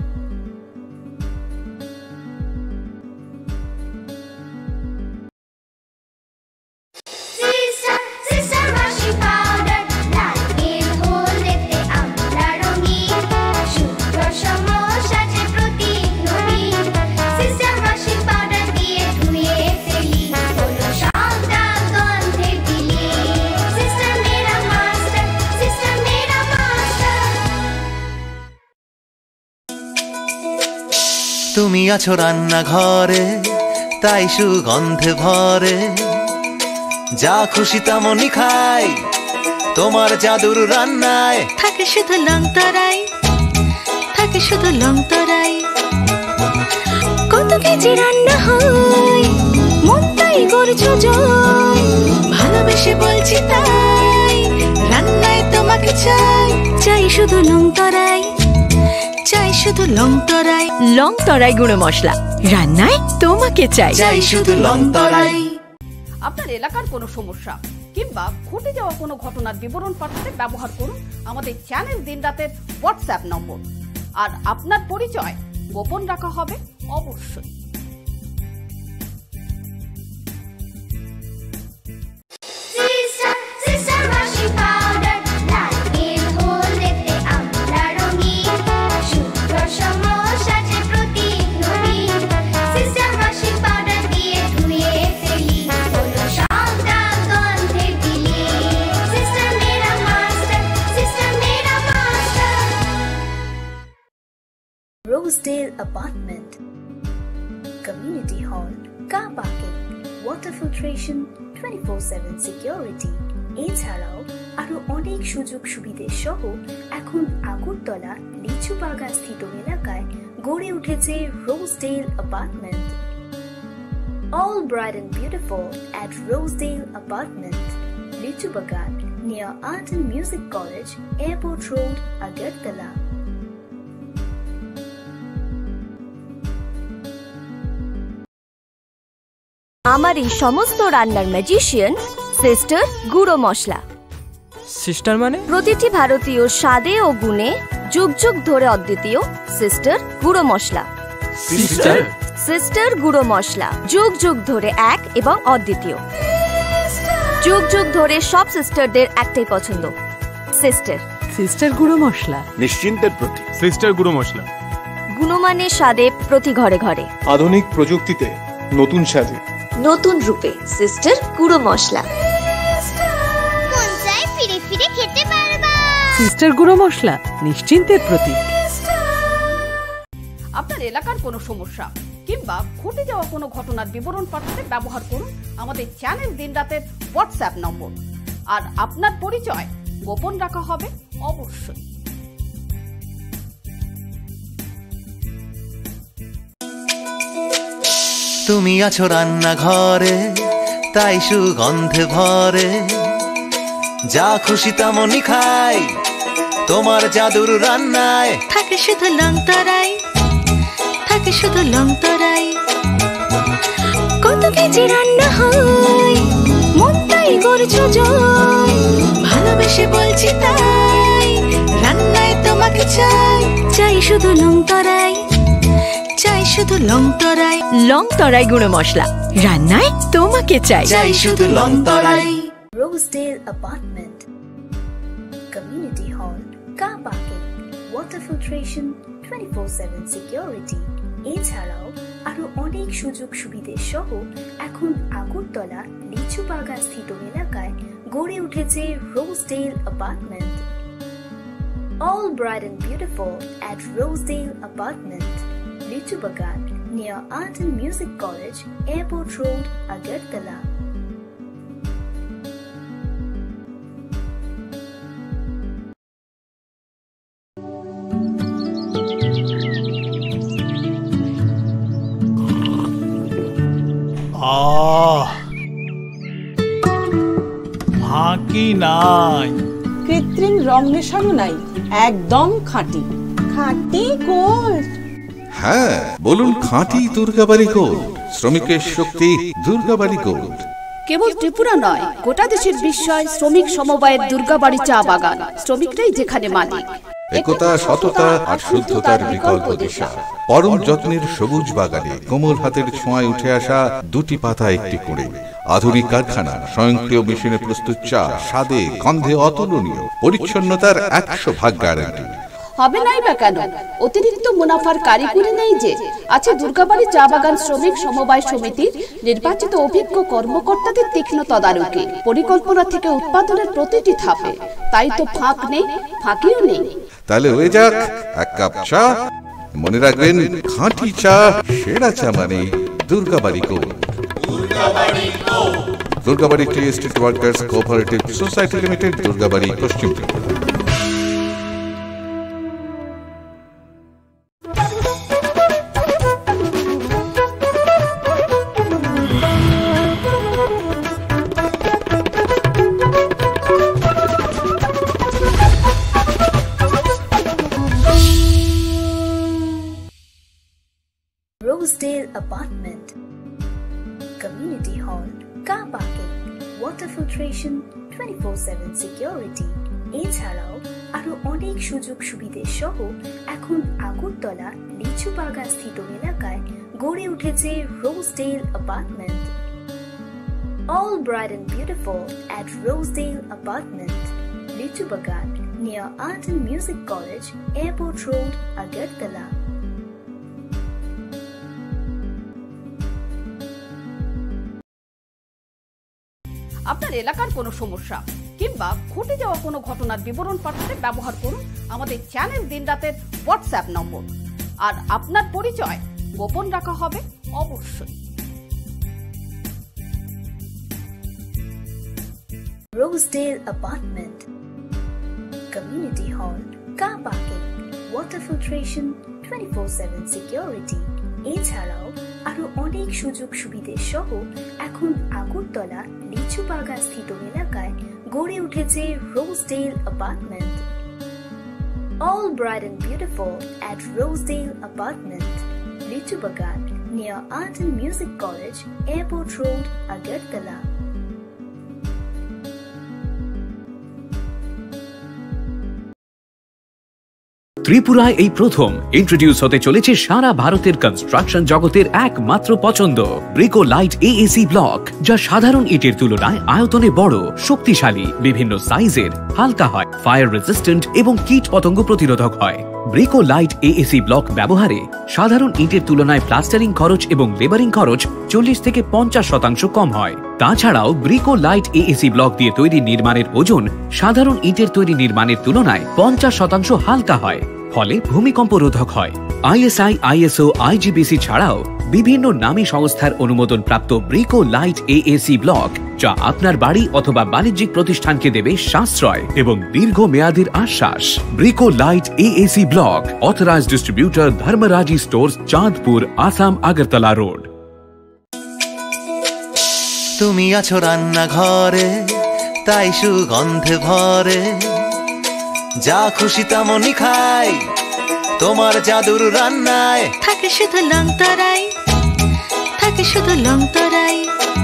তুমি আছো রান্না ঘরে, তাই সুগন্ধে ভরে, যা খুশি তেমনই খাই তোমার জাদুর রান্নায় থাকে শুধু লং তরাই, থাকে শুধু লং তরাই। কত কেজি রান্না হয়, মন তাই করছো জয়। ভালোবেসে বলছি তাই, রান্নায় তোমাকে চাই, চাই শুধু লং তরাই, চাই শুধু লং তরাই। লং তরাই গুঁড়ো মশলা, রান্নায় তোমাকে চাই, চাই শুধু লং তরাই। আপনার এলাকার কোনো সমস্যা কিংবা ঘটে যাওয়া কোনো ঘটনার বিবরণ পাঠাতে ব্যবহার করুন আমাদের চ্যানেল দিনরাতের হোয়াটসঅ্যাপ নম্বর। আর আপনার পরিচয় গোপন রাখা হবে অবশ্যই। Rosedale Apartment, Community Hall, Car Parking, Water Filtration, twenty-four seven Security, এছাড়াও আরো অনেক সুযোগ সুবিধে সহ এখন আগরতলা লিচু বাগান স্থিত এলাকায় গড়ে উঠেছে Rosedale Apartment. All bright and beautiful at Rosedale Apartment, লিচু বাগান near Art and Music College, Airport Road, Agartala. আমার এই সমস্ত রান্নার ম্যাজিশিয়ান সিস্টার গুঁড়ো মশলা। সিস্টার মানে? প্রতিটি ভারতীয় স্বাদে ও গুণে যুগ যুগ ধরে অদ্বিতীয় সিস্টার গুঁড়ো মশলা। সিস্টার সিস্টার গুঁড়ো মশলা যুগ যুগ ধরে এক এবং অদ্বিতীয়। যুগ যুগ ধরে সব সিস্টারদের একটাই পছন্দ, সিস্টার। সিস্টার গুঁড়ো মশলা, নিশ্চিন্তের প্রতীক। সিস্টার গুঁড়ো মশলা, গুণমানের স্বাদে প্রতি ঘরে ঘরে, আধুনিক প্রযুক্তিতে নতুন সাজে, নতুন রূপে সিস্টার গুঁড়ো মশলা। ফিরে ফিরে খেতে পারবা। সিস্টার গুঁড়ো মশলা, নিশ্চিন্তের প্রতীক। আপনার এলাকার কোনো সমস্যা কিংবা ঘটে যাওয়া কোনো ঘটনার বিবরণ পাঠাতে ব্যবহার করুন আমাদের চ্যানেল দিনরাতের হোয়াটসঅ্যাপ নম্বর। আর আপনার পরিচয় গোপন রাখা হবে অবশ্যই। তুমি আছো রান্নাঘরে, তাই সুগন্ধে ভরে, যা খুশি তেমনই খাই, তোমার জাদুর রান্নায় থাকে শুধু লং তরাই, থাকে শুধু লং তরাই। কত কেজি রান্না হয়, মন তাই করছো জয়। ভালোবেসে বলছি তাই, রান্নায় তোমাকে চাই, চাই শুধু লং তরাই, চাই শুধু লং তরাই। লং তরাই গুঁড়ো মশলা, রান্নায় তোমাকে চাই, চাই শুধু Long Tarai. Rosedale Apartment, Community Hall, Car Parking, Water Filtration, twenty-four seven Security, এছাড়াও আরো অনেক সুযোগ সুবিধে সহ এখন আগরতলা লিচু বাগান স্থিত এলাকায় গড়ে উঠেছে Rosedale Apartment. All bright and beautiful at Rosedale Apartment, লিচু বাগান near Art and Music College, Airport Road, Agartala. আহ ফাঁকি নাই, কৃত্রিম রং মেশানো নাই, একদম খাঁটি খাঁটি গোল্ড। হ্যাঁ, বলুন খাঁটি দুর্গাবাড়ি গোল্ড, শ্রমিকের শক্তি দুর্গাবাড়ি গোল্ড। কেবল ত্রিপুরা নয়, গোটা দেশের বিস্ময় শ্রমিক সমবায়ের দুর্গাবাড়ি চা বাগান। শ্রমিকরাই যেখানে মালিক। একতা, সততা আর শুদ্ধতার বিকল্প দিশা। পরম যত্নের সবুজ বাগানে কোমল হাতের ছোঁয়ায় উঠে আসা দুটি পাতা একটি করে। আধুনিক কারখানা, স্বয়ংক্রিয় মেশিনে প্রস্তুত চা, স্বাদে গন্ধে অতুলনীয়, পরিচ্ছন্নতার একশো ভাগ গ্যারান্টি। হবে নাই বা কেন? অতিরিক্ত মুনাফার কারিগরি নেই যে। আছে দুর্গাবাড়ি চা বাগান শ্রমিক সমবায় সমিতির নির্বাচিত অভিজ্ঞ কর্মকর্তাদের তীক্ষ্ণ তদারকি, পরিকল্পনা থেকে উৎপাদনের প্রতিটি ধাপে। তাই তো ফাঁক নেই, ফাঁকিও নেই। তাহলে হয়ে যাক এক কাপ চা। মনে রাখবেন, খাঁটি চা, সেরা চা মানে Durgabari gold. Durgabari tea estate workers cooperative society limited, Durgabari, পশ্চিম Tripura. Rosedale Apartment, Community Hall, Car Parking, Water Filtration, twenty-four seven Security, এছাড়াও আরো অনেক সুযোগ সুবিধে সহ এখন আগরতলা লিচু বাগান স্থিত এলাকায় গড়ে উঠেছে Rosedale Apartment. All bright and beautiful at Rosedale Apartment, Lichu Bagan, near Art and Music College, Airport Road, Agartala. আপনার এলাকার কোনো সমস্যা কিংবা ঘটে যাওয়া কোনো ঘটনার বিবরণ পাঠাতে ব্যবহার করুন আমাদের চ্যানেল দিনরাতের হোয়াটসঅ্যাপ নম্বর। আর আপনার পরিচয় গোপন রাখা হবে অবশ্যই। Rosedale Apartment, Community Hall, Car Parking, Water Filtration, twenty-four seven Security, এছাড়াও আরো অনেক সুযোগ সুবিধে সহ এখন আগরতলা লিচু বাগান স্থিত এলাকায় গড়ে উঠেছে Rosedale Apartment. All bright and beautiful at Rosedale Apartment, Lichu Bagan, near Art and Music College, Airport Road, Agartala. ত্রিপুরায় এই প্রথম ইন্ট্রোডিউস হতে চলেছে সারা ভারতের কনস্ট্রাকশন জগতের একমাত্র পছন্দ ব্রিকো লাইট এএসি ব্লক, যা সাধারণ ইটের তুলনায় আয়তনে বড়, শক্তিশালী, বিভিন্ন সাইজের, হালকা হয়, ফায়ার রেজিস্ট্যান্ট এবং কীট পতঙ্গ প্রতিরোধক হয়। ব্রিকো লাইট এএসি ব্লক ব্যবহারে সাধারণ ইটের তুলনায় প্লাস্টারিং খরচ এবং লেবারিং খরচ চল্লিশ থেকে পঞ্চাশ শতাংশ কম হয়। তাছাড়াও ব্রিকো লাইট এএসি ব্লক দিয়ে তৈরি নির্মাণের ওজন সাধারণ ইটের তৈরি নির্মাণের তুলনায় পঞ্চাশ শতাংশ হালকা হয়, ফলে ভূমিকম্প রোধক হয়। আইএসআই, আইএসও, আইজিবিসি ছাড়াও বিভিন্ন নামী সংস্থার অনুমোদন প্রাপ্ত ব্রিকো লাইট এএসি ব্লক, যা আপনার বাড়ি অথবা বাণিজ্যিক প্রতিষ্ঠানকে দেবে সাশ্রয় এবং দীর্ঘমেয়াদীর আশ্বাস। Brico light AAC block, authorised distributor, Dharmaraji stores, Chandpur, Assam, Agartala road. তুমি আছো রান্নাঘরে, তাই সুগন্ধে ভরে, যা খুশি তেমনই খাই, তোমার জাদুর রান্নায় থাকে শুধু লং তরাই, থাকে শুধু লং তরাই।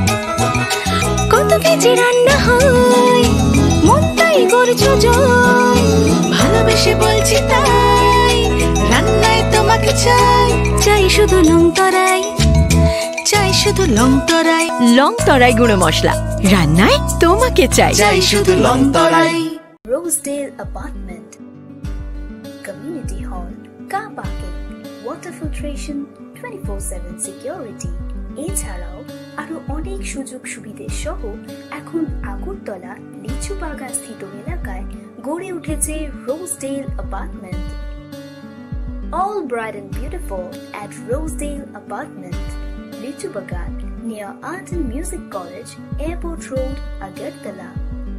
কত কেজি রান্না হয়, মনটাই করছো জয়, ভালোবেসে বলছি তাই, রান্নায় তোমাকে চাই, চাই শুধু লং তরাই, চাই শুধু লং তরাই। লং তরাই গুঁড়ো মশলা, রান্নায় তোমাকে চাই, চাই শুধু Long Tarai. Rosedale Apartment, Community Hall, Car Parking, Water Filtration, twenty-four seven Security, এছাড়াও আরো অনেক সুযোগ সুবিধে সহ এখন আগরতলা লিচু বাগান স্থিত এলাকায় গড়ে উঠেছে Rosedale Apartment. All bright and beautiful at Rosedale Apartment, Lichu Bagan, near Art and Music College, Airport Road, Agartala.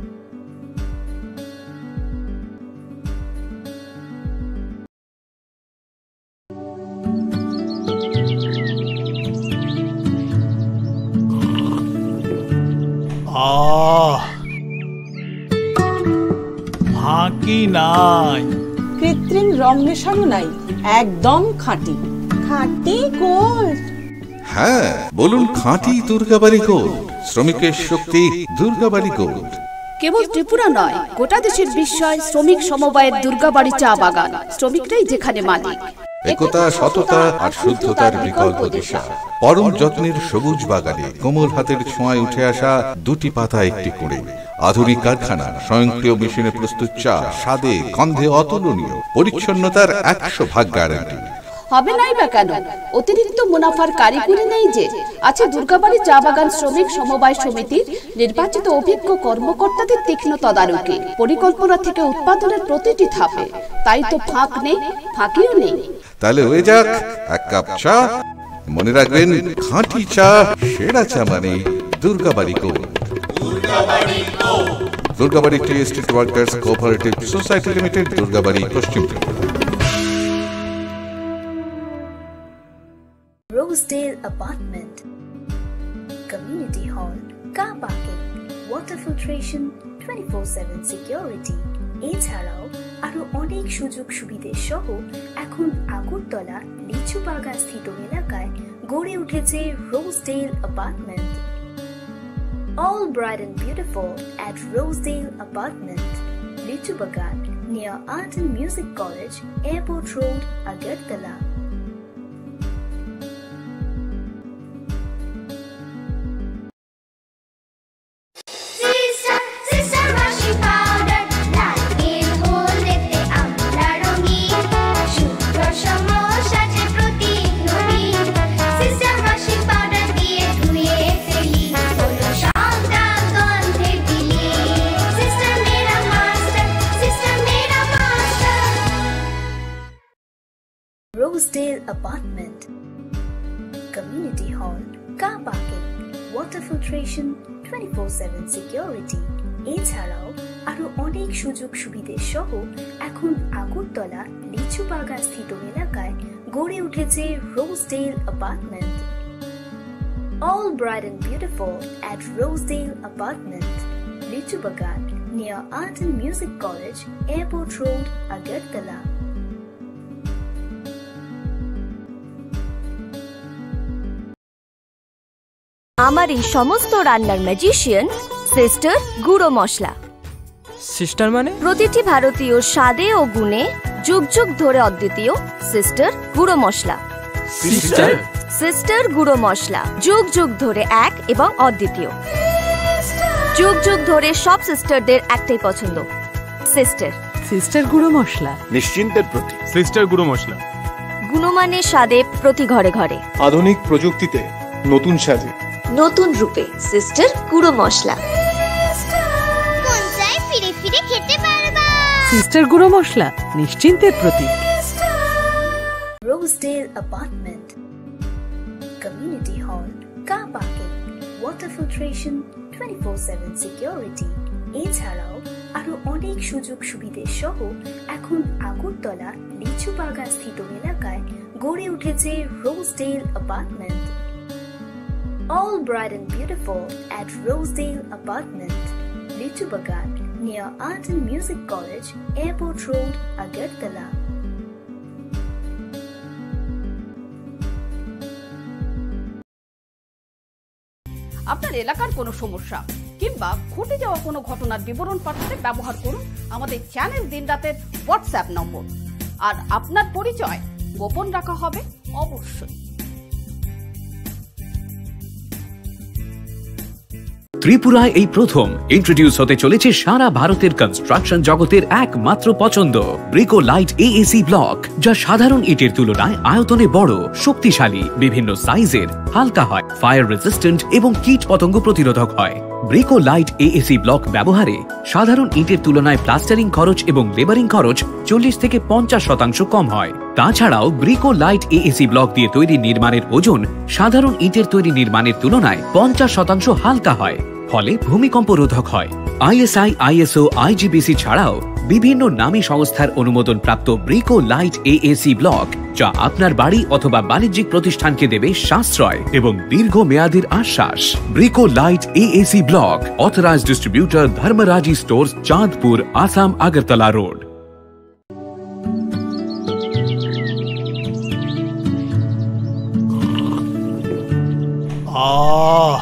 আহ ফাঁকি নাই, কৃত্রিম রং মেশানো নাই, একদম খাঁটি খাঁটি গোল্ড। হ্যাঁ, বলুন খাঁটি দুর্গাবাড়ি গোল্ড, শ্রমিকের শক্তি দুর্গাবাড়ি গোল্ড। কেবল ত্রিপুরা নয়, গোটা দেশের বিস্ময় শ্রমিক সমবায়ের দুর্গাবাড়ি চা বাগান, শ্রমিকরাই যেখানে মালিক। একতা, সততা আর শুদ্ধতার বিকল্প দিশা। পরম যত্নের সবুজ বাগানে কোমল হাতের ছোঁয়ায় উঠে আসা দুটি পাতা একটি কুঁড়ে। আধুনিক কারখানা, স্বয়ংক্রিয় মেশিনে প্রস্তুত চা, স্বাদে গন্ধে অতুলনীয়, পরিচ্ছন্নতার একশো ভাগ গ্যারান্টি। হবে নাই বা কেন? অতিরিক্ত মুনাফার কারিগরি নেই যে, আছে দুর্গাবাড়ি চা বাগান শ্রমিক সমবায় সমিতির নির্বাচিত অভিজ্ঞ কর্মকর্তাদের তীক্ষ্ণ তদারকি, পরিকল্পনা থেকে উৎপাদনের প্রতিটি ধাপে। তাই তো ফাঁক নেই, ফাঁকিও নেই। তাহলে হয়ে যাক এক কাপ চা, মনে রাখবেন, খাঁটি চা সেরা চা মানে Durgabari gold. Durgabari tea estate workers cooperative society limited, Durgabari, পশ্চিম Tripura. Rosedale Apartment, Community Hall, Car Parking, Water Filtration, twenty-four seven Security, এছাড়াও আরো অনেক সুযোগ সুবিধে সহ এখন আগরতলা লিচু বাগান স্থিত এলাকায় গড়ে উঠেছে Rosedale Apartment. All bright and beautiful at Rosedale Apartment, Lichu Bagan, near Art and Music College, Airport Road, Agartala. Rosedale Apartment, Community Hall, Car Parking, Water Filtration, twenty-four seven Security, এছাড়াও আরো অনেক সুযোগ সুবিধে সহ এখন আগরতলা লিচু বাগান স্থিত এলাকায় গড়ে উঠেছে Rosedale Apartment. All bright and beautiful at Rosedale Apartment, Lichu Bagan, near Art and Music College, Airport Road, Agartala. আমার এই সমস্ত রান্নার ম্যাজিশিয়ান সিস্টার গুঁড়ো মশলা। সিস্টার মানে? প্রতিটি ভারতীয় স্বাদে ও গুণে যুগ যুগ ধরে অদ্বিতীয় সিস্টার গুঁড়ো মশলা। সিস্টার সিস্টার গুঁড়ো মশলা যুগ যুগ ধরে এক এবং অদ্বিতীয়। যুগ যুগ ধরে সব সিস্টারদের একটাই পছন্দ, সিস্টার। সিস্টার গুঁড়ো মশলা নিশ্চিন্তের প্রতীক। সিস্টার গুঁড়ো মশলা গুণমানের স্বাদে প্রতি ঘরে ঘরে, আধুনিক প্রযুক্তিতে নতুন সাজে নতুন রূপে সিস্টার গুঁড়ো মশলা। ফিরে ফিরে খেতে পারবা। সিস্টার গুঁড়ো মশলা নিশ্চিন্তের প্রতীক। Rosedale Apartment, Community Hall, Car Parking, Water Filtration, twenty-four seven Security, এছাড়াও আরো অনেক সুযোগ সুবিধে সহ এখন আগরতলা লিচু বাগান স্থিত এলাকায় গড়ে উঠেছে Rosedale Apartment. All bright and beautiful at Rosedale Apartment, Lichu Bagan, near Art and Music College, Airport Road, Agartala. আপনার এলাকার কোনো সমস্যা কিংবা ঘটে যাওয়া কোনো ঘটনার বিবরণ পাঠাতে ব্যবহার করুন আমাদের চ্যানেল দিনরাতের হোয়াটসঅ্যাপ নম্বর। আর আপনার পরিচয় গোপন রাখা হবে অবশ্যই। ত্রিপুরায় এই প্রথম ইন্ট্রোডিউস হতে চলেছে সারা ভারতের কনস্ট্রাকশন জগতের একমাত্র পছন্দ ব্রিকো লাইট এএসি ব্লক, যা সাধারণ ইটের তুলনায় আয়তনে বড়, শক্তিশালী, বিভিন্ন সাইজের, হালকা হয়, ফায়ার রেজিস্ট্যান্ট এবং কীট পতঙ্গ প্রতিরোধক হয়। ব্রিকো লাইট এএসি ব্লক ব্যবহারে সাধারণ ইটের তুলনায় প্লাস্টারিং খরচ এবং লেবারিং খরচ চল্লিশ থেকে পঞ্চাশ শতাংশ কম হয়। তাছাড়াও ব্রিকো লাইট এএসি ব্লক দিয়ে তৈরি নির্মাণের ওজন সাধারণ ইটের তৈরি নির্মাণের তুলনায় পঞ্চাশ শতাংশ হালকা হয়, ফলে ভূমিকম্প রোধক হয়। আইএসআই, আইএসও, আইজিবিসি ছাড়াও বিভিন্ন নামী সংস্থার অনুমোদন প্রাপ্ত ব্রিকো লাইট এএসি ব্লক, যা আপনার বাড়ি অথবা বাণিজ্যিক প্রতিষ্ঠানকে দেবে সাশ্রয় এবং দীর্ঘমেয়াদীর আশ্বাস। Brico light AAC block, authorised distributor Dharmaraji stores, Chandpur, Assam, Agartala road. আহ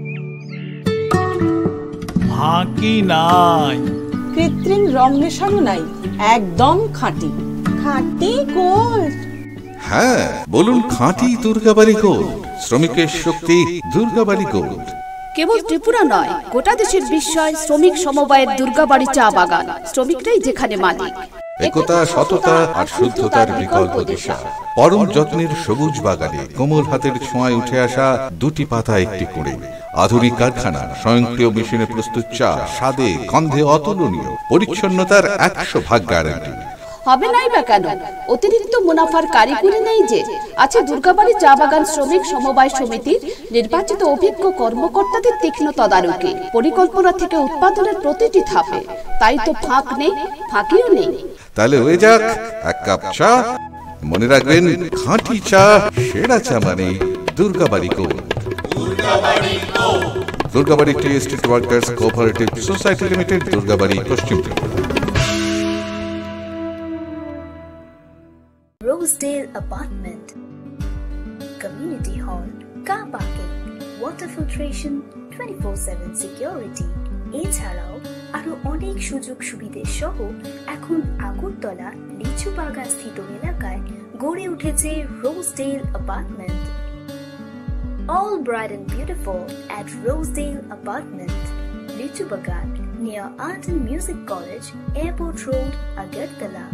ফাঁকি নাই, কৃত্রিম রং মেশানো নাই, একদম খাঁটি খাঁটি গোল্ড। হ্যাঁ, বলুন খাঁটি দুর্গাবাড়ি গোল্ড, শ্রমিকের শক্তি দুর্গাবাড়ি গোল্ড। কেবল ত্রিপুরা নয়, গোটা দেশের বিস্ময় শ্রমিক সমবায়ের দুর্গাবাড়ি চা বাগান, শ্রমিকরাই যেখানে মালিক। একতা, সততা আর শুদ্ধতার বিকল্প দিশা। পরম যত্নের সবুজ বাগানে কোমল হাতের ছোঁয়ায় উঠে আসা দুটি পাতা একটি কুঁড়ে। আধুনিক কারখানা, স্বয়ংক্রিয় মেশিনে প্রস্তুত চা, স্বাদে গন্ধে অতুলনীয়, পরিচ্ছন্নতার একশো ভাগ গ্যারান্টি। হবে নাই বা কেন? অতিরিক্ত মুনাফার কারিগরি নেই যে। আছে দুর্গাবাড়ি চা বাগান শ্রমিক সমবায় সমিতির নির্বাচিত অভিজ্ঞ কর্মকর্তাদের তীক্ষ্ণ তদারকি, পরিকল্পনা থেকে উৎপাদনের প্রতিটি ধাপে। তাই তো ফাঁক নেই, ফাঁকিও নেই। তাহলে হয়ে যাক এক কাপ চা। মনে রাখবেন, খাঁটি চা, সেরা চা মানে Durgabari gold. Durgabari tea estate workers cooperative society limited, Durgabari, পশ্চিম Tripura. Rosedale Apartment, Community Hall, Car Parking, Water Filtration, twenty-four seven Security, এছাড়াও আরো অনেক সুযোগ সুবিধে সহ এখন আগরতলা লিচু বাগান স্থিত এলাকায় গড়ে উঠেছে Rosedale apartment. All bright and beautiful at Rosedale Apartment, লিচু বাগান, near Art and Music College, Airport Road, Agartala.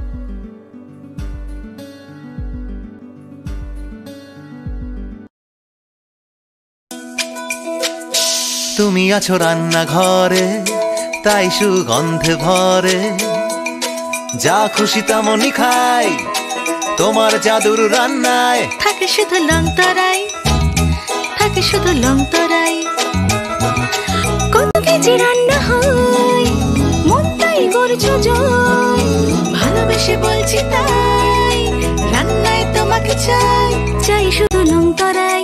তুমি আছো রান্নাঘরে, তাই সুগন্ধে ভরে, যা খুশি তেমনই খাই তোমার জাদুর রান্নায়। থাকে শুধু লং তরাই, থাকে শুধু লং তরাই। কত কেজি রান্না হয়, মন তাই করছো জয়। ভালোবেসে বলছি তাই, রান্নায় তোমাকে চাই, চাই শুধু লং তরাই।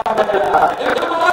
Thank you.